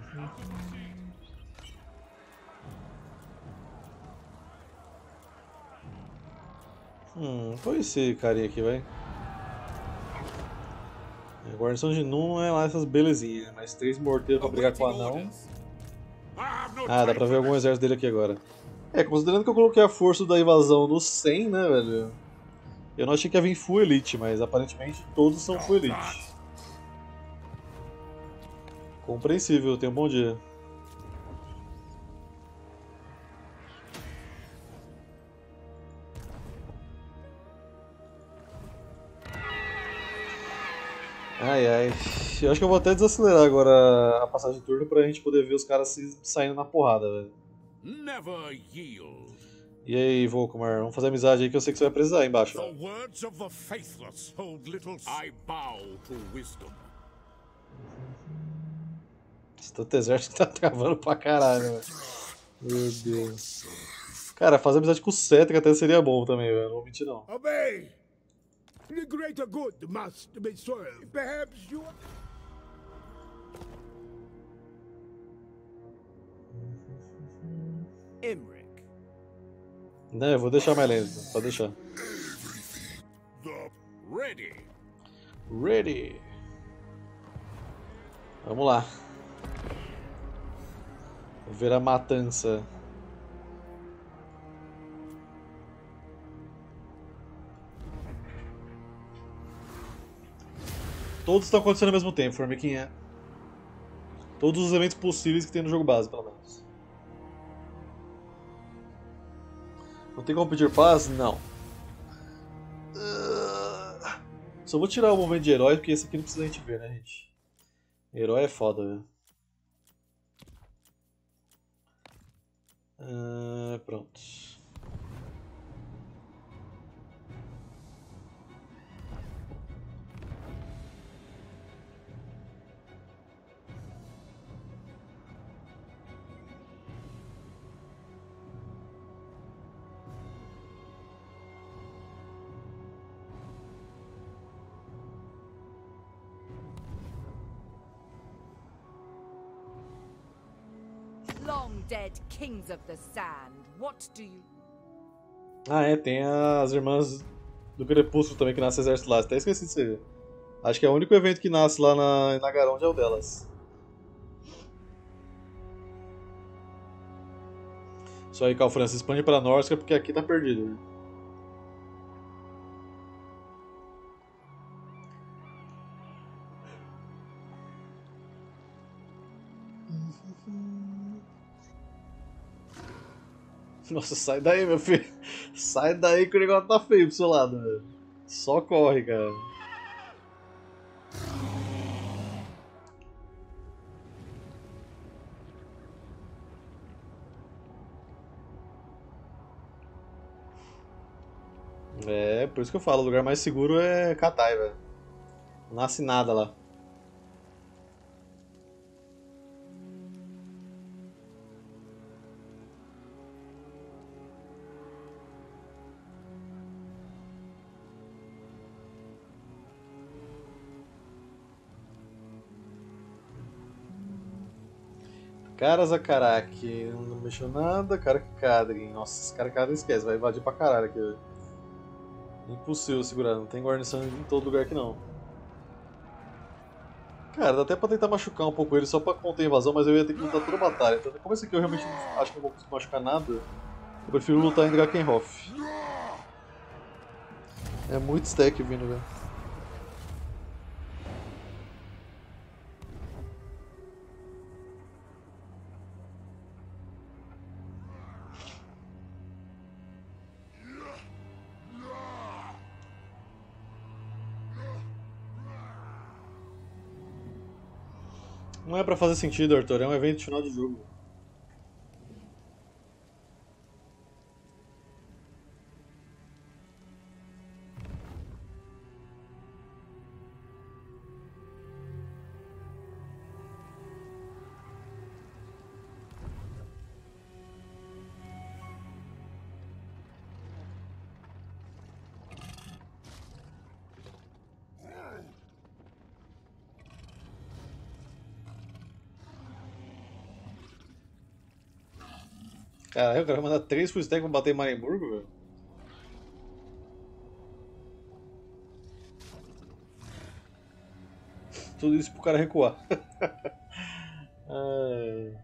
Hum, foi esse carinha aqui, vai. A guarnição de Num não é lá essas belezinhas, mas três morteiros pra brigar com o anão. Ah, dá pra ver algum exército dele aqui agora. É, considerando que eu coloquei a força da invasão no cem, né, velho? Eu não achei que ia vir full elite, mas aparentemente todos são full elite. Compreensível, tenha um bom dia. Ai ai, eu acho que eu vou até desacelerar agora a passagem de turno pra gente poder ver os caras se saindo na porrada, velho. Never yield. E aí, Volkmar, vamos fazer amizade aí que eu sei que você vai precisar aí embaixo. The words of the faithless hold little. I bow to wisdom. Esse tanto exército tá travando pra caralho, velho. Meu Deus. Cara, fazer amizade com o Cetric até seria bom também, velho. Não vou mentir não. Obey! The greater good must be served. Perhaps you... Imric. Não, eu vou deixar mais lento, pode deixar. The ready. Ready. Vamos lá. Vou ver a matança. Todos estão acontecendo ao mesmo tempo, Formiquinha. Todos os eventos possíveis que tem no jogo base, pelo menos. Não tem como pedir paz? Não. Uh... Só vou tirar o momento de herói, porque esse aqui não precisa a gente ver, né, gente? Herói é foda, velho. Uh, pronto. Long dead kings of the sand, what do you... Ah, é, tem as irmãs do Crepúsculo também que nascem exército lá. Até esqueci de você. Acho que é o único evento que nasce lá na, na Garonde é o delas. Só aí, Cal Francis, expande pra Norsca porque aqui tá perdido. Né? Nossa, sai daí, meu filho. Sai daí que o negócio tá feio pro seu lado, velho. Só corre, cara. É, por isso que eu falo, o lugar mais seguro é Katai, velho. Não nasce nada lá. Cara Zakaraki, não mexeu nada. Cara Kadrin, nossa, esse cara Kadrin esquece, vai invadir pra caralho aqui, velho. Impossível segurar, não tem guarnição em todo lugar aqui não. Cara, dá até pra tentar machucar um pouco ele só pra conter a invasão, mas eu ia ter que lutar toda a batalha. Então, como esse aqui eu realmente não, acho que não vou conseguir machucar nada, eu prefiro lutar em Drakenhof. É muito stack vindo, velho. Não é pra fazer sentido, Arthur, é um evento final de jogo. Caralho, o cara vai mandar três full stack pra bater em Marienburgo, velho. Tudo isso pro cara recuar. Ai.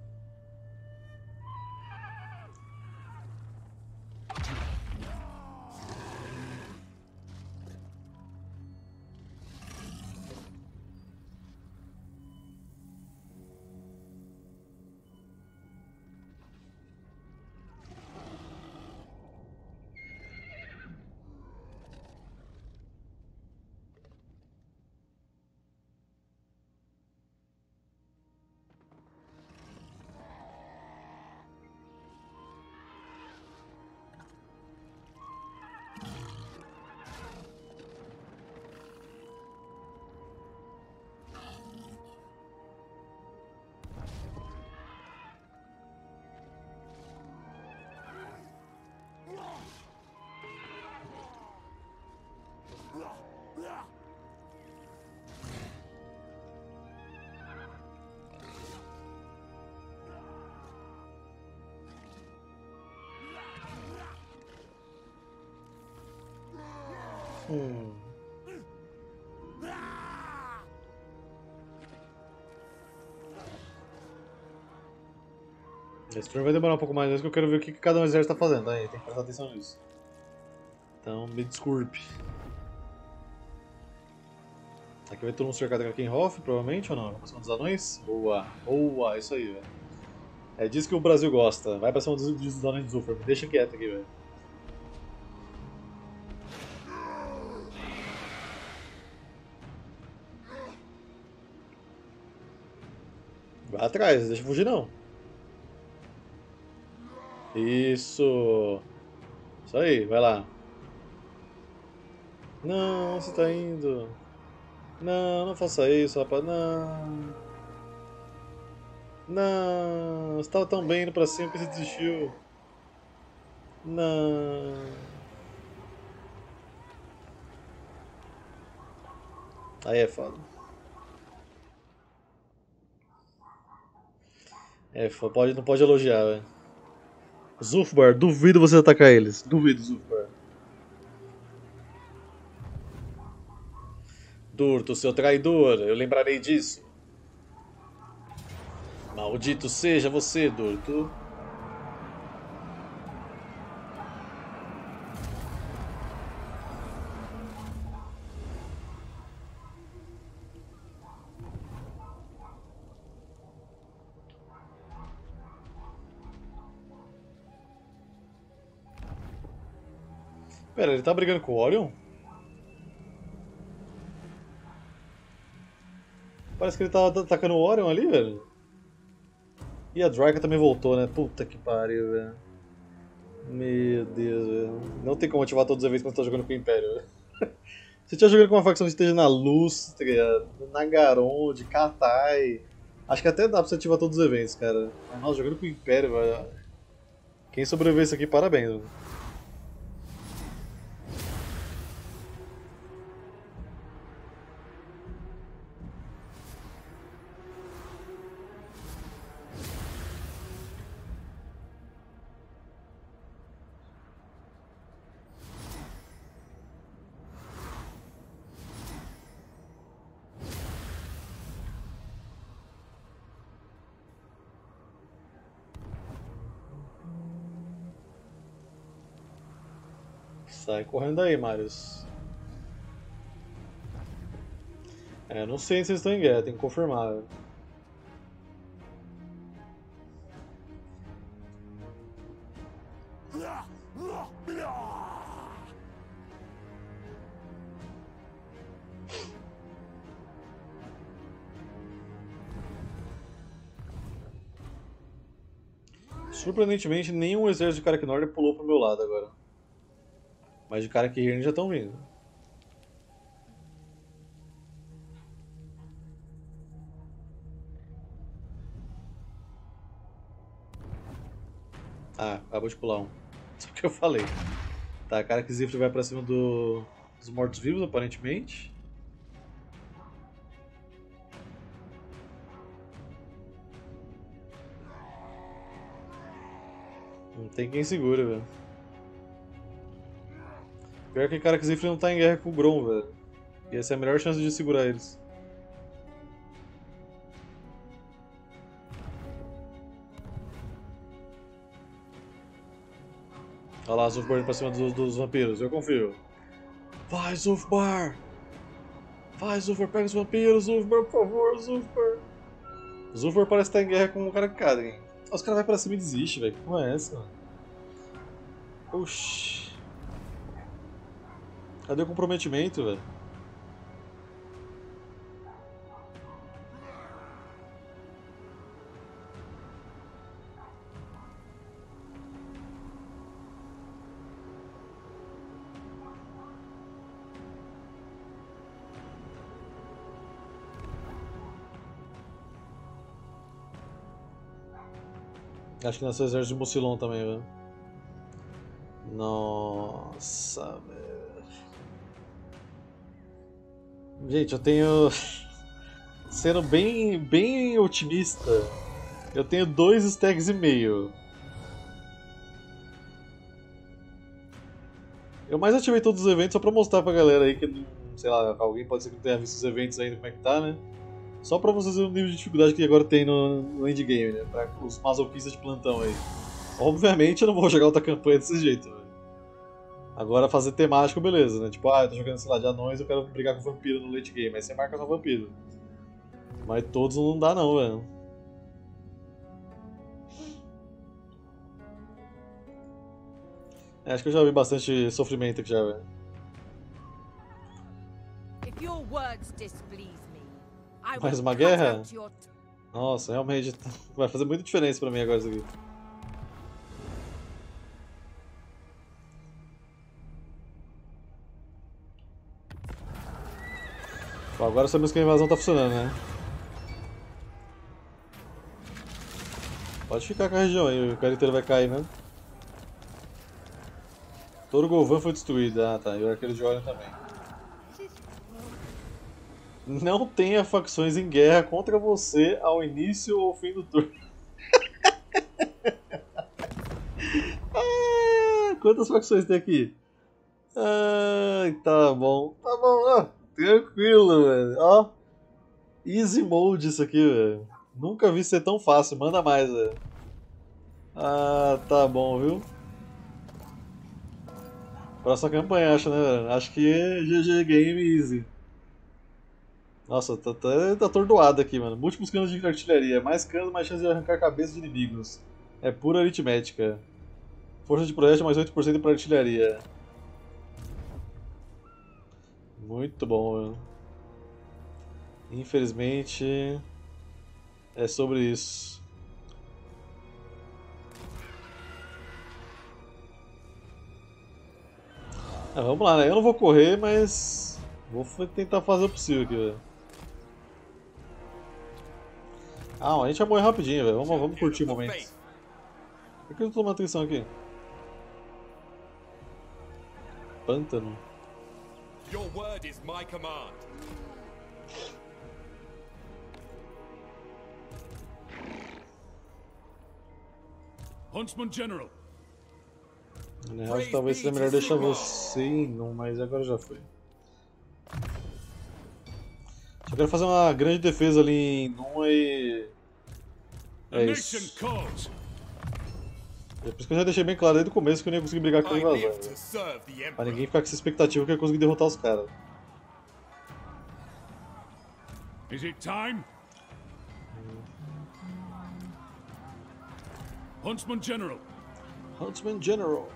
Hum. Esse turno vai demorar um pouco mais, mas que eu quero ver o que cada um exército tá fazendo. Aí, tem que prestar atenção nisso. Então, me desculpe. Aqui vai todo mundo cercado de Krakenhof, provavelmente, ou não? Vai pra cima dos anões? Boa, boa, isso aí, velho. É disso que o Brasil gosta. Vai pra cima dos, dos anões de Zulfar. Me deixa quieto aqui, velho. Vai atrás, deixa eu fugir não. Isso. Isso aí, vai lá. Não, você tá indo. Não, não faça isso, rapaz. Não. Não. Você tava tão bem indo pra cima que você desistiu. Não. Aí é foda. É foda, pode, não pode elogiar, velho. Zulfbar, duvido você atacar eles. Duvido, Zulfbar. Durto, seu traidor, eu lembrarei disso. Maldito seja você, Durto. Pera, ele tá brigando com o Orion? Parece que ele tava atacando o Orion ali, velho. E a Draika também voltou, né? Puta que pariu, velho. Meu Deus, velho. Não tem como ativar todos os eventos quando você tá jogando com o Império, velho. Se você estiver jogando com uma facção que esteja na Lústria, na Garonde, Katai, acho que até dá pra você ativar todos os eventos, cara. Mas nossa, jogando com o Império, velho. Quem sobreviveu isso aqui, parabéns, velho. Sai correndo aí, Marius. É, não sei se eles estão em guerra, tem que confirmar. Velho. Surpreendentemente, nenhum exército de Karak-Nordia pulou pro meu lado agora. Mas de Karak-Hirn já estão vindo. Ah, acabou de pular um. Só que eu falei. Tá, Karak-Zifre vai pra cima do... dos mortos-vivos, aparentemente. Não tem quem segura, velho. Pior que cara que Zifre não tá em guerra com o Grom, velho. E essa é a melhor chance de segurar eles. Olha lá, Zulfbar indo pra cima dos, dos vampiros, eu confio. Vai, Zulfbar! Vai, Zulfbar, pega os vampiros, Zulfbar, por favor, Zulfbar! Zulfbar parece estar em guerra com o cara que Khadgar. Os caras vão pra cima e desistem, velho. Que porra é essa, mano? Oxi. Cadê o comprometimento, velho? Acho que nasceu exército de Mucilon também, velho. Nossa, velho. Gente, eu tenho... Sendo bem, bem otimista, eu tenho dois stacks e meio. Eu mais ativei todos os eventos só pra mostrar pra galera aí que, sei lá, alguém pode ser que não tenha visto os eventos ainda, como é que tá, né? Só pra vocês verem o nível de dificuldade que agora tem no, no endgame, né? Pra os masoquistas de plantão aí. Obviamente eu não vou jogar outra campanha desse jeito, velho. Agora fazer temático, beleza, né? Tipo, ah, eu tô jogando, sei lá, de anões, eu quero brigar com vampiro no late game. Aí você marca só vampiro. Mas todos não dá não, velho. É, acho que eu já vi bastante sofrimento aqui já, velho. If your words displease me, I Mais will uma cut guerra? out your t- Nossa, realmente vai fazer muita diferença pra mim agora isso aqui. Bom, agora sabemos que a invasão tá funcionando, né? Pode ficar com a região aí, o cara inteiro vai cair, né? Todo Golvan foi destruído. Ah, tá. E o arqueiro de Orion também. Não tenha facções em guerra contra você ao início ou fim do turno. Ah, quantas facções tem aqui? Ai, tá bom. Tá bom, ó. Tranquilo, velho. Ó. Easy mode isso aqui, velho. Nunca vi ser tão fácil. Manda mais, velho. Ah, tá bom, viu? Próxima campanha, acho, né, velho? Acho que é G G Game Easy. Nossa, tá, tá, tá atordoado aqui, mano. Múltiplos canos de artilharia. Mais canos, mais chance de arrancar cabeças de inimigos. É pura aritmética. Força de projétil mais oito por cento para artilharia. Muito bom, mano. Infelizmente, é sobre isso. Ah, vamos lá, né? Eu não vou correr, mas vou tentar fazer o possível aqui, velho. Ah, a gente vai morrer rapidinho, velho. Vamos, vamos curtir o momento. Por que eu tô tomando atenção aqui? Pântano. Your word is my command. Huntsman General. Na real, talvez seja melhor deixar você em não, mas agora já foi. Só quero fazer uma grande defesa ali em Numa e... The É nation isso. calls. É por isso que eu já deixei bem claro desde o começo que eu não ia conseguir brigar com a I invasão. live Né? to serve the Pra Emperor. ninguém ficar com essa expectativa que eu ia conseguir derrotar os caras. Is it time? Huntsman General. Huntsman General.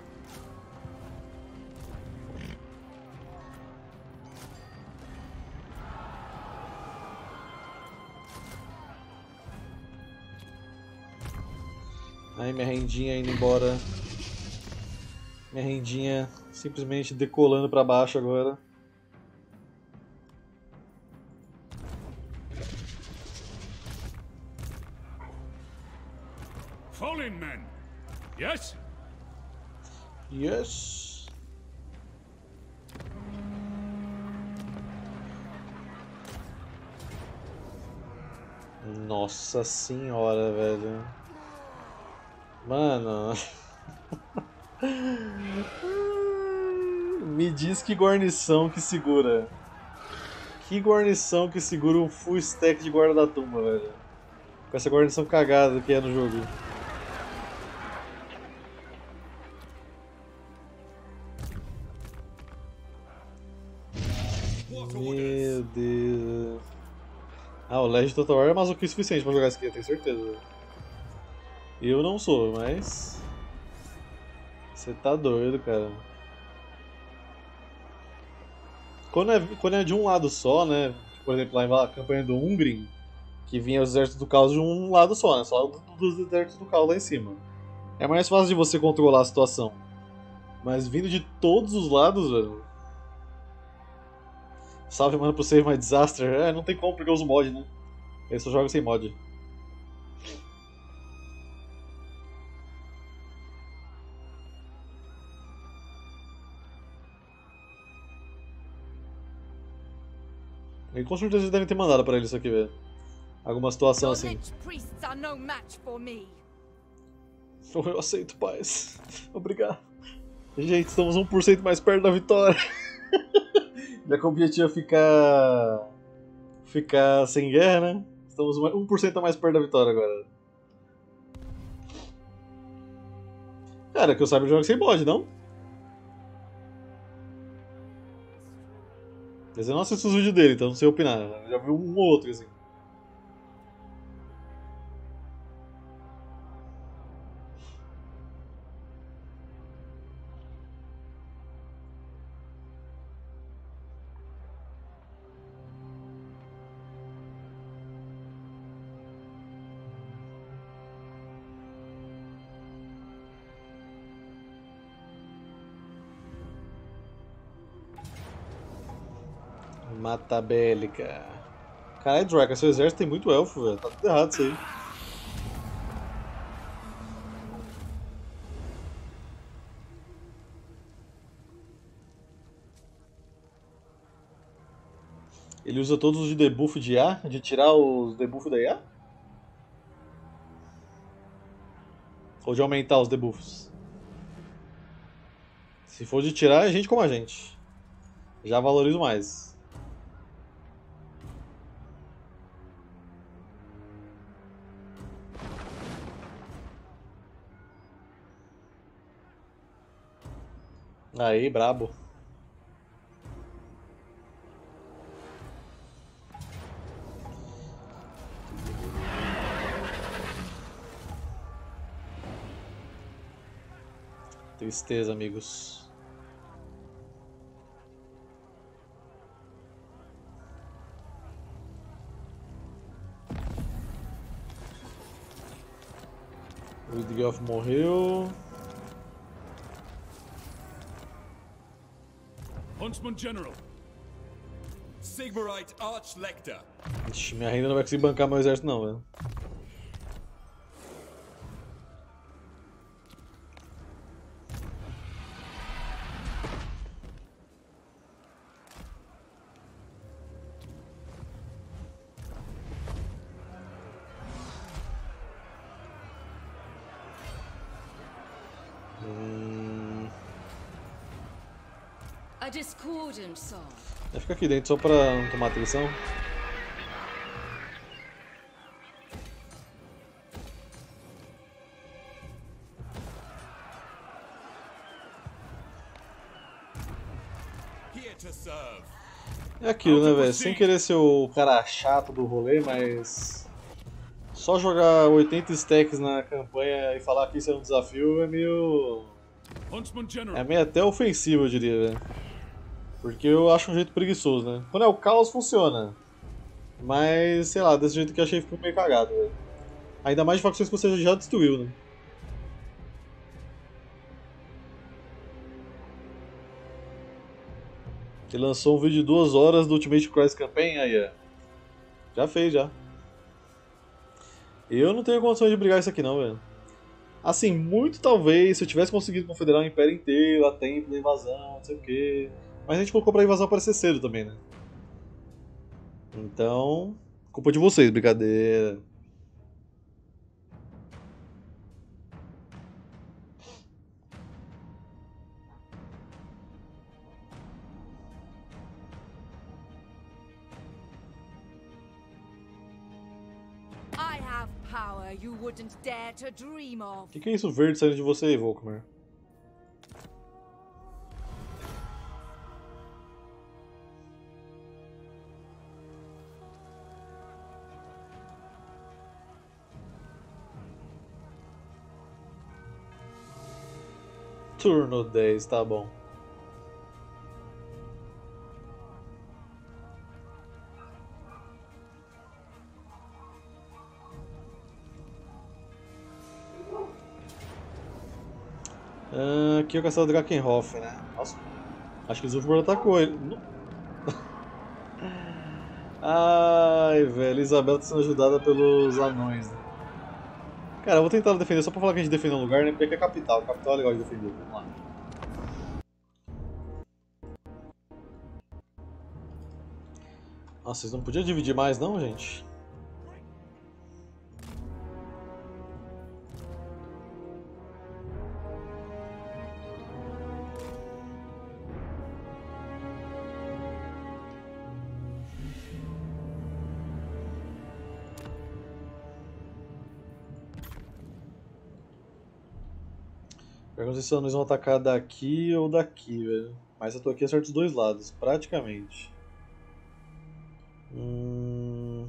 Aí minha rendinha indo embora. Minha rendinha simplesmente decolando pra baixo agora. Fallen men. Yes? Yes. Nossa senhora, velho. Mano. Me diz que guarnição que segura. Que guarnição que segura um full stack de guarda da tumba, velho. Com essa guarnição cagada que é no jogo. Meu Deus. Ah, o Legend Total War é masoquista o suficiente pra jogar isso aqui, eu tenho certeza. Eu não sou, mas... Você tá doido, cara. Quando é, quando é de um lado só, né? Por exemplo, lá na campanha do Ungrim, que vinha os exércitos do caos de um lado só, né? Só dos exércitos do caos lá em cima. É mais fácil de você controlar a situação. Mas vindo de todos os lados, velho... Salve, mano, pro Save My Disaster. É, não tem como porque eu uso mod, né? Eu só jogo sem mod. E com certeza eles devem ter mandado pra ele isso aqui, velho. Alguma situação Your assim. Lich priests are no match for me. Eu aceito, paz. Obrigado. Gente, estamos um por cento mais perto da vitória. Já que o objetivo é ficar... Ficar sem guerra, né? Estamos um por cento mais perto da vitória agora. Cara, que eu saiba, eu jogo sem mod, não? Mas eu não assisto os vídeos dele, então não sei opinar. Eu já vi um ou outro, assim. Mata bélica. Caralho, Draka, seu exército tem muito elfo, velho. Tá tudo errado isso aí. Ele usa todos os de debuff de I A? De tirar os debuffs da I A? Ou de aumentar os debuffs? Se for de tirar, é gente como a gente. Já valorizo mais. Aí, brabo. Tristeza, amigos. O Widgoth morreu. Huntsman General. Sigmarite Archlector. Ixi, minha renda não vai conseguir bancar meu exército não, velho. A discordant song. Vai ficar aqui dentro só pra não tomar atenção. Here to serve. É aquilo, né, velho? Sem querer ser o cara chato do rolê, mas... Só jogar oitenta stacks na campanha e falar que isso é um desafio é meio... Huntsman General. É meio até ofensivo, eu diria, velho. Porque eu acho um jeito preguiçoso, né? Quando é o caos, funciona. Mas, sei lá, desse jeito que eu achei ficou meio cagado, velho. Ainda mais de facções que você já destruiu, né? Ele lançou um vídeo de duas horas do Ultimate Crisis Campaign, aí, ó. Já fez, já. Eu não tenho condições de brigar isso aqui não, velho. Assim, muito talvez, se eu tivesse conseguido confederar o Império inteiro a tempo da invasão, não sei o quê. Mas a gente colocou pra invasão aparecer cedo também, né? Então, culpa de vocês, brincadeira. power you wouldn't dare to dream of. O que, que é isso verde saindo de você, Volkmar? Turno dez, tá bom. Ah, aqui é o castelo do Drakenhof, né? Nossa, acho que o Zulfgar atacou ele. Ai, velho, Isabela tá sendo ajudada pelos anões, né? Cara, eu vou tentar defender só pra falar que a gente defendeu um lugar, né? Porque aqui é a capital. A capital é legal de defender. Vamos lá. Nossa, vocês não podiam dividir mais, não, gente? Pergunta se os anões vão atacar daqui ou daqui, velho. Mas eu tô aqui acerto os dois lados, praticamente. Hum...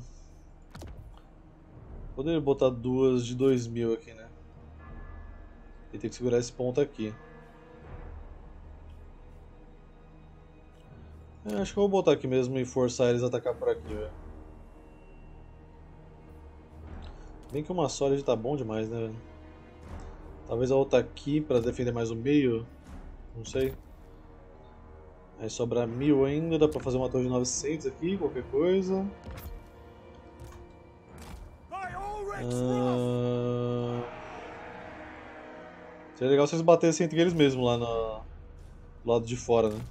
Poderia botar duas de dois mil aqui, né? E tem que segurar esse ponto aqui. É, acho que eu vou botar aqui mesmo e forçar eles a atacar por aqui, velho. Bem que uma só já tá bom demais, né, velho? Talvez a outra aqui para defender mais o meio, não sei. Aí sobra mil ainda, dá pra fazer uma torre de novecentos aqui, qualquer coisa. Ah... Seria legal se eles batessem entre eles mesmos lá no... do lado de fora, né?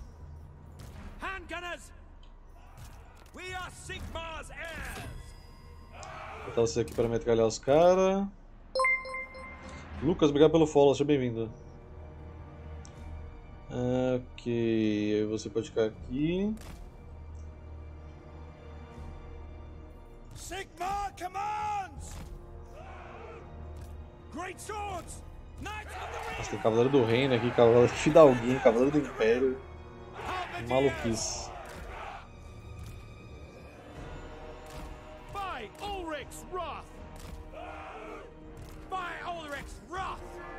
Vou botar você aqui para metralhar os caras. Lucas, obrigado pelo follow, seja bem-vindo. Ok, você pode ficar aqui. Sigmar commands! Great swords! Knights of the Nossa, tem Cavaleiro do Reino aqui, Cavaleiro de Fidalguinho, Cavaleiro do Império. Maluquice. By Ulrich's wrath! By Ulrich's wrath!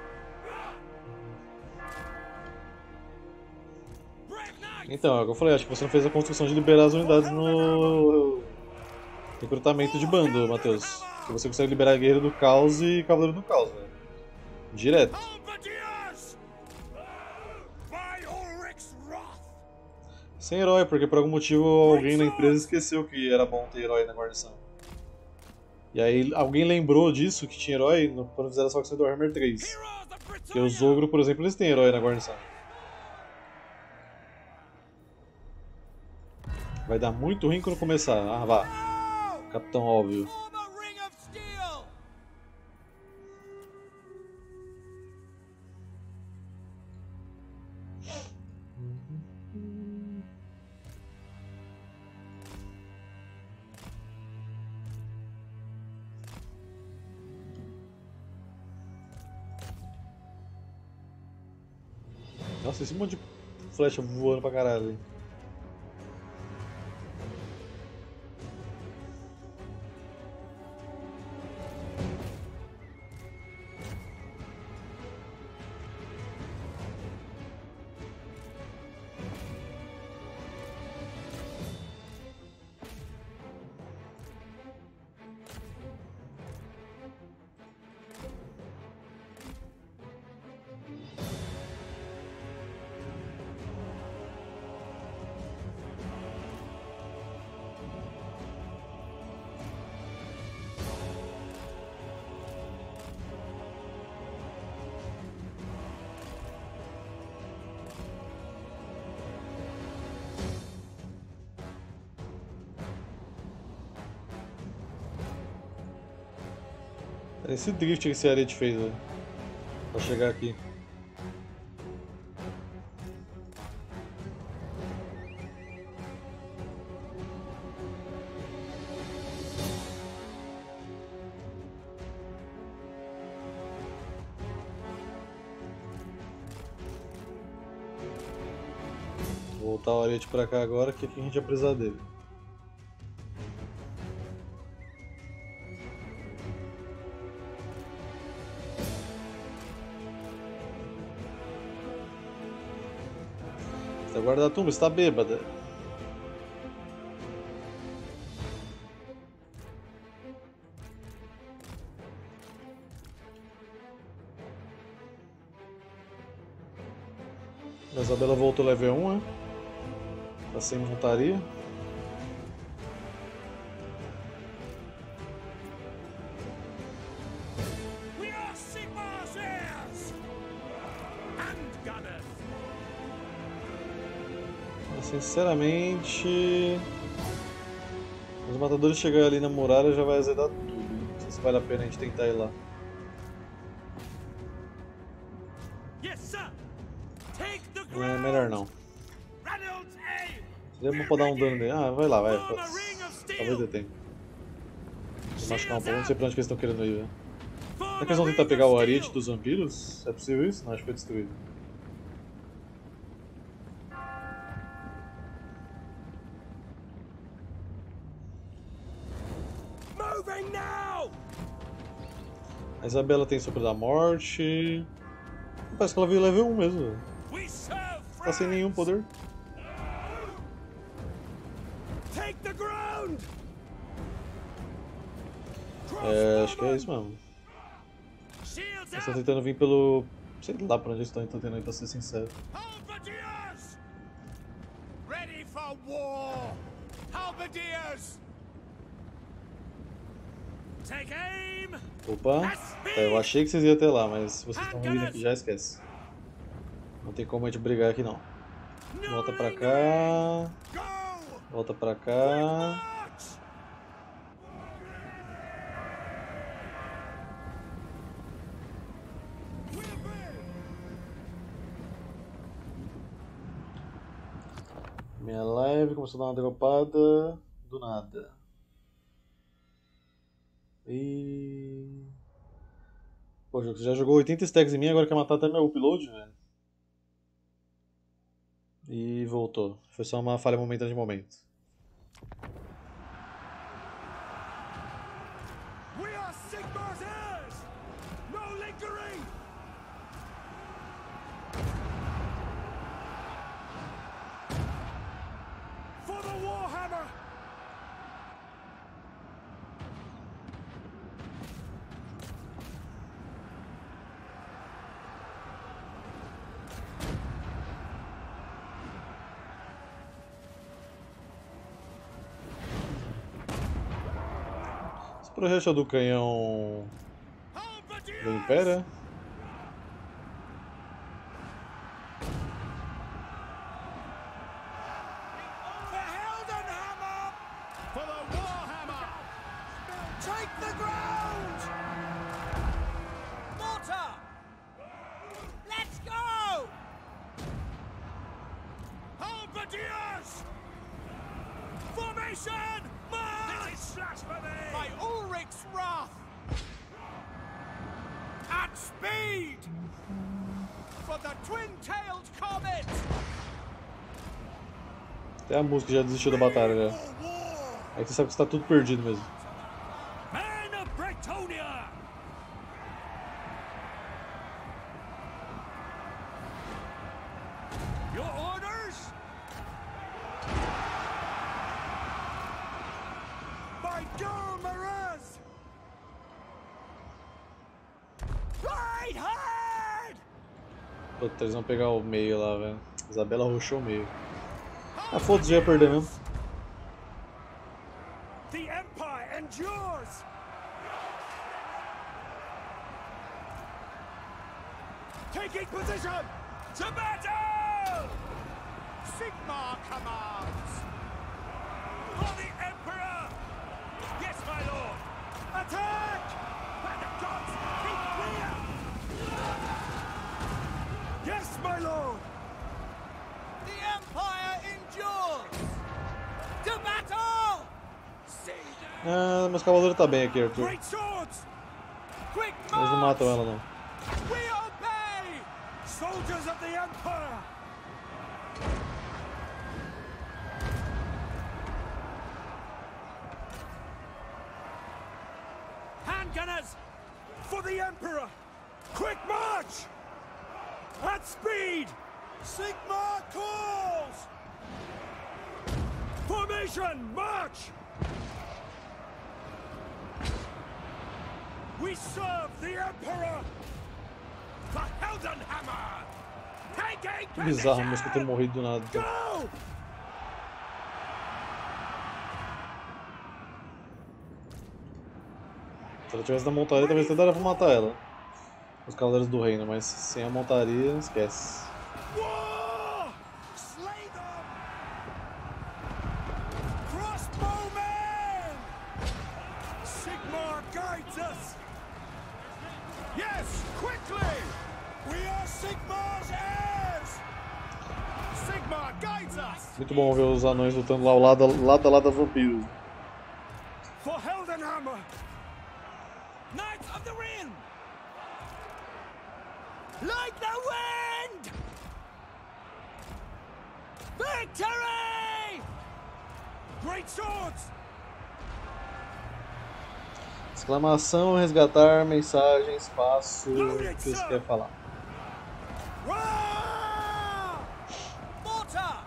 Então, é o que eu falei, acho que você não fez a construção de liberar as unidades no recrutamento de bando, Matheus. Que você consegue liberar Guerreiro do Caos e Cavaleiro do Caos, né? Direto. Sem herói, porque por algum motivo alguém na empresa esqueceu que era bom ter herói na guarnição. E aí alguém lembrou disso, que tinha herói, quando fizeram a facção do Warhammer três. Porque os ogros, por exemplo, eles têm herói na guarnição. Vai dar muito ruim quando começar. Ah, vá. Capitão óbvio. Nossa, esse monte de flecha voando pra caralho ali. Esse drift que esse Arete fez, velho, pra chegar aqui. Vou voltar o Ariete pra cá agora, que aqui a gente vai precisar dele. Essa guarda-tumba está bêbada. A Isabela voltou level um, né? Tá sem montaria. We are Sigmar's heirs! Handgunners! Sinceramente, os matadores chegarem ali na muralha já vai azedar tudo. Não sei se vale a pena a gente tentar ir lá. Yes, sir! Take the Não é melhor não. Ranald's aim! Seria bom pra dar um dano nele. Ah, vai lá, vai. Form a ring of steel! Talvez dê tempo. Vou machucar um pouco, não sei pra onde que eles estão querendo ir, velho. Será Form que eles a vão tentar ring pegar of o Ariete steel! dos vampiros? É possível isso? Não, acho que foi destruído. Moving now! A Isabela tem Sopro da Morte. Parece que ela veio level um mesmo, velho. We serve Tá sem nenhum poder. Take the ground! É, acho que é isso mesmo. Shields Eles estão up! tentando vir pelo... sei lá pra onde eles estão tentando ir, pra ser sincero. Halberdiers! Ready for war! Halberdiers! Take aim! Opa, tá, eu achei que vocês iam até lá, mas se vocês estão vindo aqui já esquece. Não tem como a gente brigar aqui não. Volta pra cá. Go! Volta pra cá. March! Minha live começou a dar uma dropada do nada. E... pô, você já jogou oitenta stacks em mim, agora quer matar até meu upload, velho. E voltou. Foi só uma falha momentânea de momento. We are Sigmar's heirs! No lingering! For the Warhammer! Esse projeto é do canhão do Halberdiers! Império? The Heldenhammer! For the Warhammer! Take the ground! Mortar! Let's go! Halberdiers! Formation! March! This is blasphemy! By Ulrich's wrath! At speed! For the twin-tailed comet! Até a música já desistiu da batalha já. Aí você sabe que está tudo perdido mesmo. Men of Bretonia! Your orders? By Gilmaraz! Right hand! Puta, eles vão pegar o meio lá, velho. Isabela rushou o meio. Ah, foda-se, já ia perder mesmo. The Empire endures! Taking position! To battle! Sigmar commands! For the Emperor! Yes, my lord! Attack! By the gods, keep clear! Yes, my lord! The Empire endures! To battle! Ah, meus cavaleiros tá bem aqui, Arthur. Great swords! Quick Eles não march! matam ela, não. We obey! Soldiers of the Empire! Handgunners! For the Emperor! Quick march! At speed! Sigmar calls! Formation, march! We serve the Emperor! For Heldenhammer! Taking Que bizarro a música ter position! morrido do nada. Go! Se ela tivesse na montaria, talvez até daria pra matar ela. Os Cavaleiros do Reino, mas sem a montaria, esquece. War! Slay them! Crossbowmen! Sigmar guides us! Yes, quickly! We are Sigmar's heirs! Sigmar guides us! Muito bom ver os anões lutando lá ao lado, lado a lado da vampiros. For Heldenhammer! Knights of the Ring! Like the wind! Victory! Great swords! Exclamação, resgatar, mensagem, espaço. O que você quer falar? Roar! Mortar!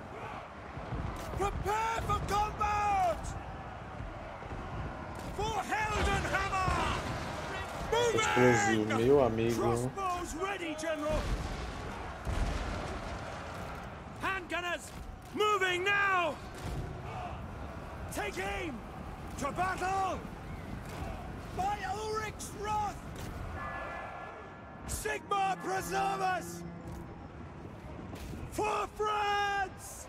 Prepare for combat! For Heldenhammer! Explosivo, meu amigo. Crossbows ready, General! Handgunners, moving now! Take aim! To battle! By Ulrich's wrath! Sigmar preserve us! For France!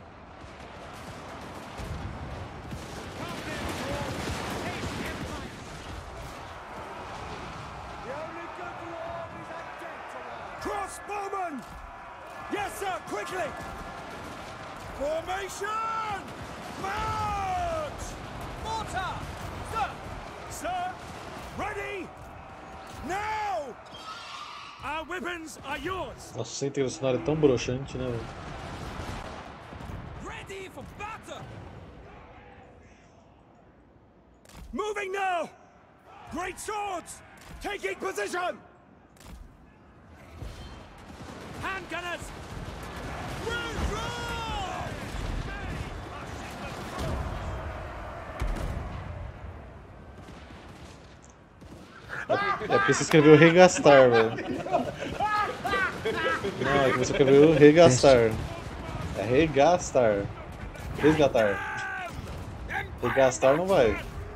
Crossbowmen! Yes, sir, quickly! Formation! March! Mortar! Sir! Sir! Ready! Now! Our weapons are yours! Nossa, sem trilha sonora é tão broxante, né, velho? Ready for battle! Moving now! Great swords! Taking position! Handgunners! Withdraw! É porque você escreveu regastar, velho. Não, é que você escreveu regastar. É regastar. Resgatar. Regastar não vai.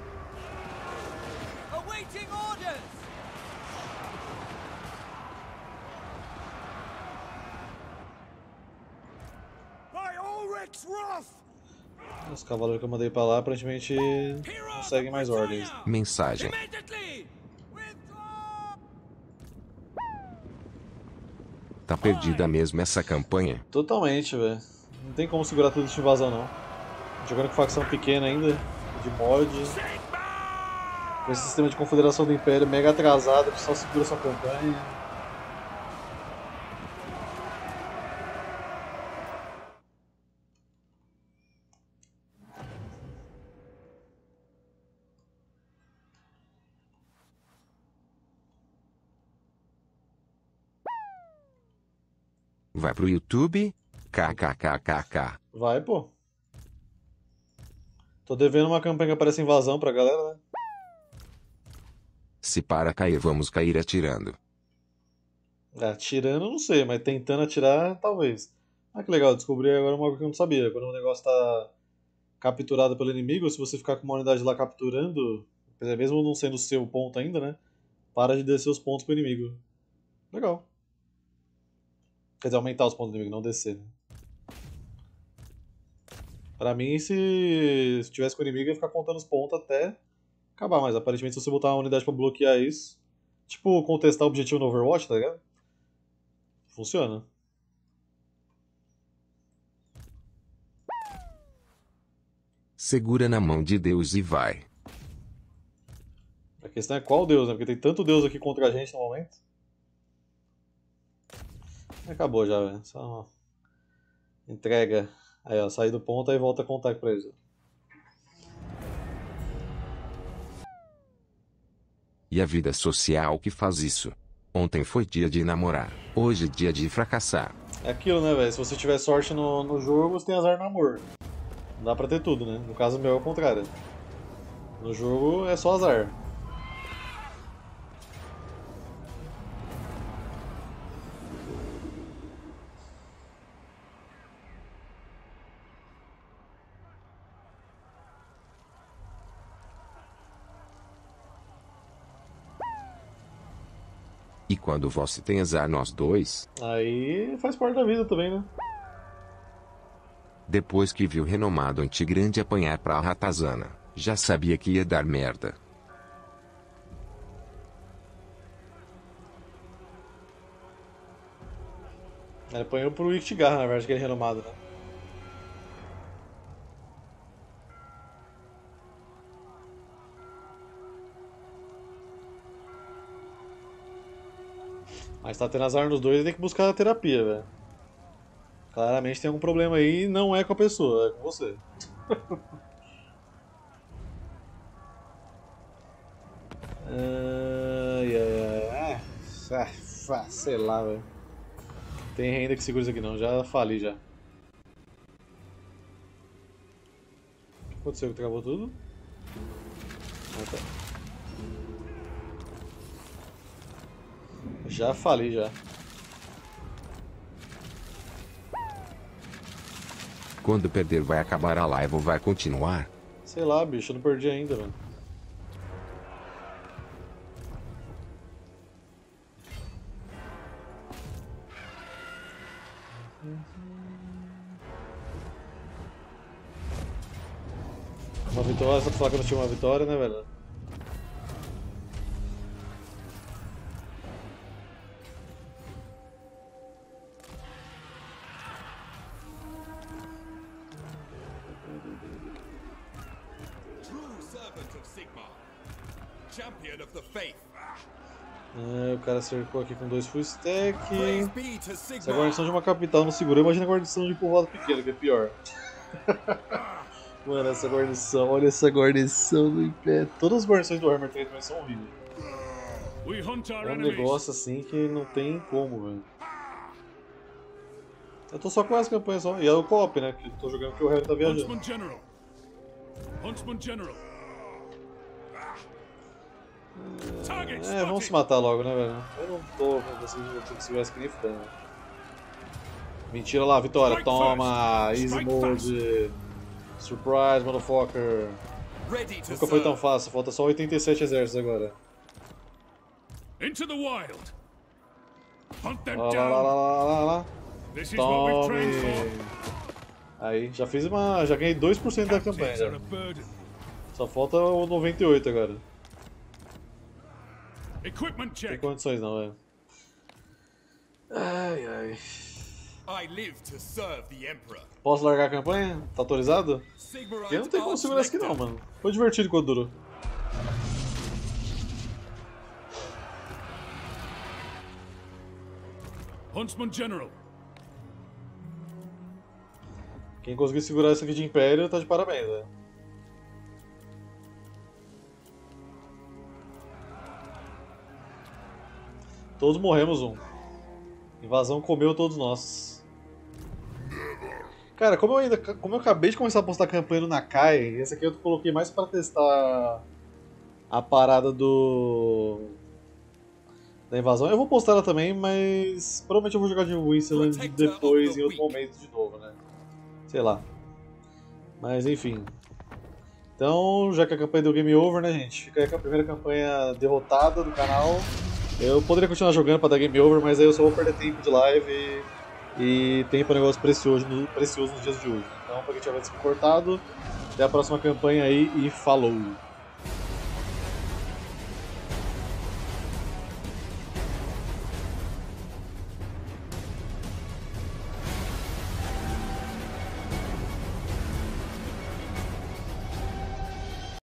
Awaiting orders! By Ulrich's wrath! Os cavaleiros que eu mandei pra lá aparentemente não seguem mais ordens. Mensagem. Immediately! Withdraw! Tá perdida mesmo essa campanha? Totalmente, velho. Não tem como segurar tudo de invasão, não. Jogando com facção pequena ainda, de mod. Com esse sistema de confederação do Império mega atrasado, que só segura sua campanha. Vai pro YouTube? KKKKK. Vai, pô. Tô devendo uma campanha que aparece invasão pra galera, né? Se para cair, vamos cair atirando. É, atirando, não sei, mas tentando atirar, talvez. Ah, que legal, descobri agora uma coisa que eu não sabia. Quando o negócio tá capturado pelo inimigo, se você ficar com uma unidade lá capturando, mesmo não sendo o seu ponto ainda, né? Para de descer os pontos pro inimigo. Legal. Quer dizer, aumentar os pontos do inimigo, não descer, né? Pra mim, se, se tivesse com o inimigo, ia ficar contando os pontos até acabar, mas aparentemente se você botar uma unidade pra bloquear isso, tipo contestar o objetivo no Overwatch, tá ligado? Funciona. Segura na mão de Deus e vai. A questão é qual Deus, né? Porque tem tanto Deus aqui contra a gente no momento. Acabou já, velho. Só uma entrega. Aí, ó, sair do ponto e volta a contar pra eles. E a vida social que faz isso. Ontem foi dia de namorar, hoje é dia de fracassar. É aquilo, né, velho? Se você tiver sorte no, no jogo, você tem azar no amor. Não dá pra ter tudo, né? No caso meu é o contrário. No jogo é só azar. E quando você tem azar nós dois? Aí faz parte da vida também, né? Depois que viu o renomado Antigrande apanhar pra Ratazana, já sabia que ia dar merda. Ele apanhou pro Iktigar, na verdade, aquele renomado, né? Mas tá tendo azar nos dois e tem que buscar a terapia, velho. Claramente tem algum problema aí e não é com a pessoa, é com você. Ai, ai, ai. Ah, ah, sei lá, velho. Tem renda que segura isso aqui não, já falei já. O que aconteceu que travou tudo? Ah, tá. Já falei já. Quando perder vai acabar a live ou vai continuar? Sei lá, bicho, eu não perdi ainda, velho. Uma vitória, só pra falar que eu não tinha uma vitória, né, velho? Champion of the faith. É, o cara cercou aqui com dois full stack. Se a guarnição de uma capital não segurou, imagina a guarnição de povoado pequeno, que é pior. Mano, essa guarnição, olha essa guarnição do Império. Todas as guarnições do Warhammer três também são horríveis. É um negócio assim que não tem como, velho. Eu tô só com essa campanha só. E é o co-op, né? Que eu tô jogando porque o Harry tá viajando. Huntsman General. Huntsman General. É, vamos se matar logo, né, velho? Eu não tô conseguindo segurar esse grifo, mentira lá, vitória, toma! Easy mode! Surprise, motherfucker! Nunca foi tão fácil, falta só oitenta e sete exércitos agora. Into the wild. Hunt them Lá, lá, lá, lá, lá, lá. This is what we've trained Tome! for. Aí, já fiz uma. Já ganhei dois por cento da campanha já. Só falta o noventa e oito agora. Equipment Não tem check. condições não, velho. Ai, ai. I live to serve the Emperor. Posso largar a campanha? Tá autorizado? Eu não tenho como segurar isso aqui não, mano. Foi divertido quando durou. Huntsman General. Quem conseguiu segurar isso aqui de Império tá de parabéns, velho. Todos morremos, um. Invasão comeu todos nós. Cara, como eu ainda. Como eu acabei de começar a postar campanha no Nakai, esse aqui eu coloquei mais pra testar a parada do. Da invasão. Eu vou postar ela também, mas provavelmente eu vou jogar de Winceland depois, em outro momento de novo, né? Sei lá. Mas enfim. Então, já que a campanha deu game over, né, gente? Fica aí com a primeira campanha derrotada do canal. Eu poderia continuar jogando pra dar game over, mas aí eu só vou perder tempo de live e, e tempo é um negócio precioso, no, precioso nos dias de hoje. Então, pra quem tiver se cortado, até a próxima campanha aí e falou!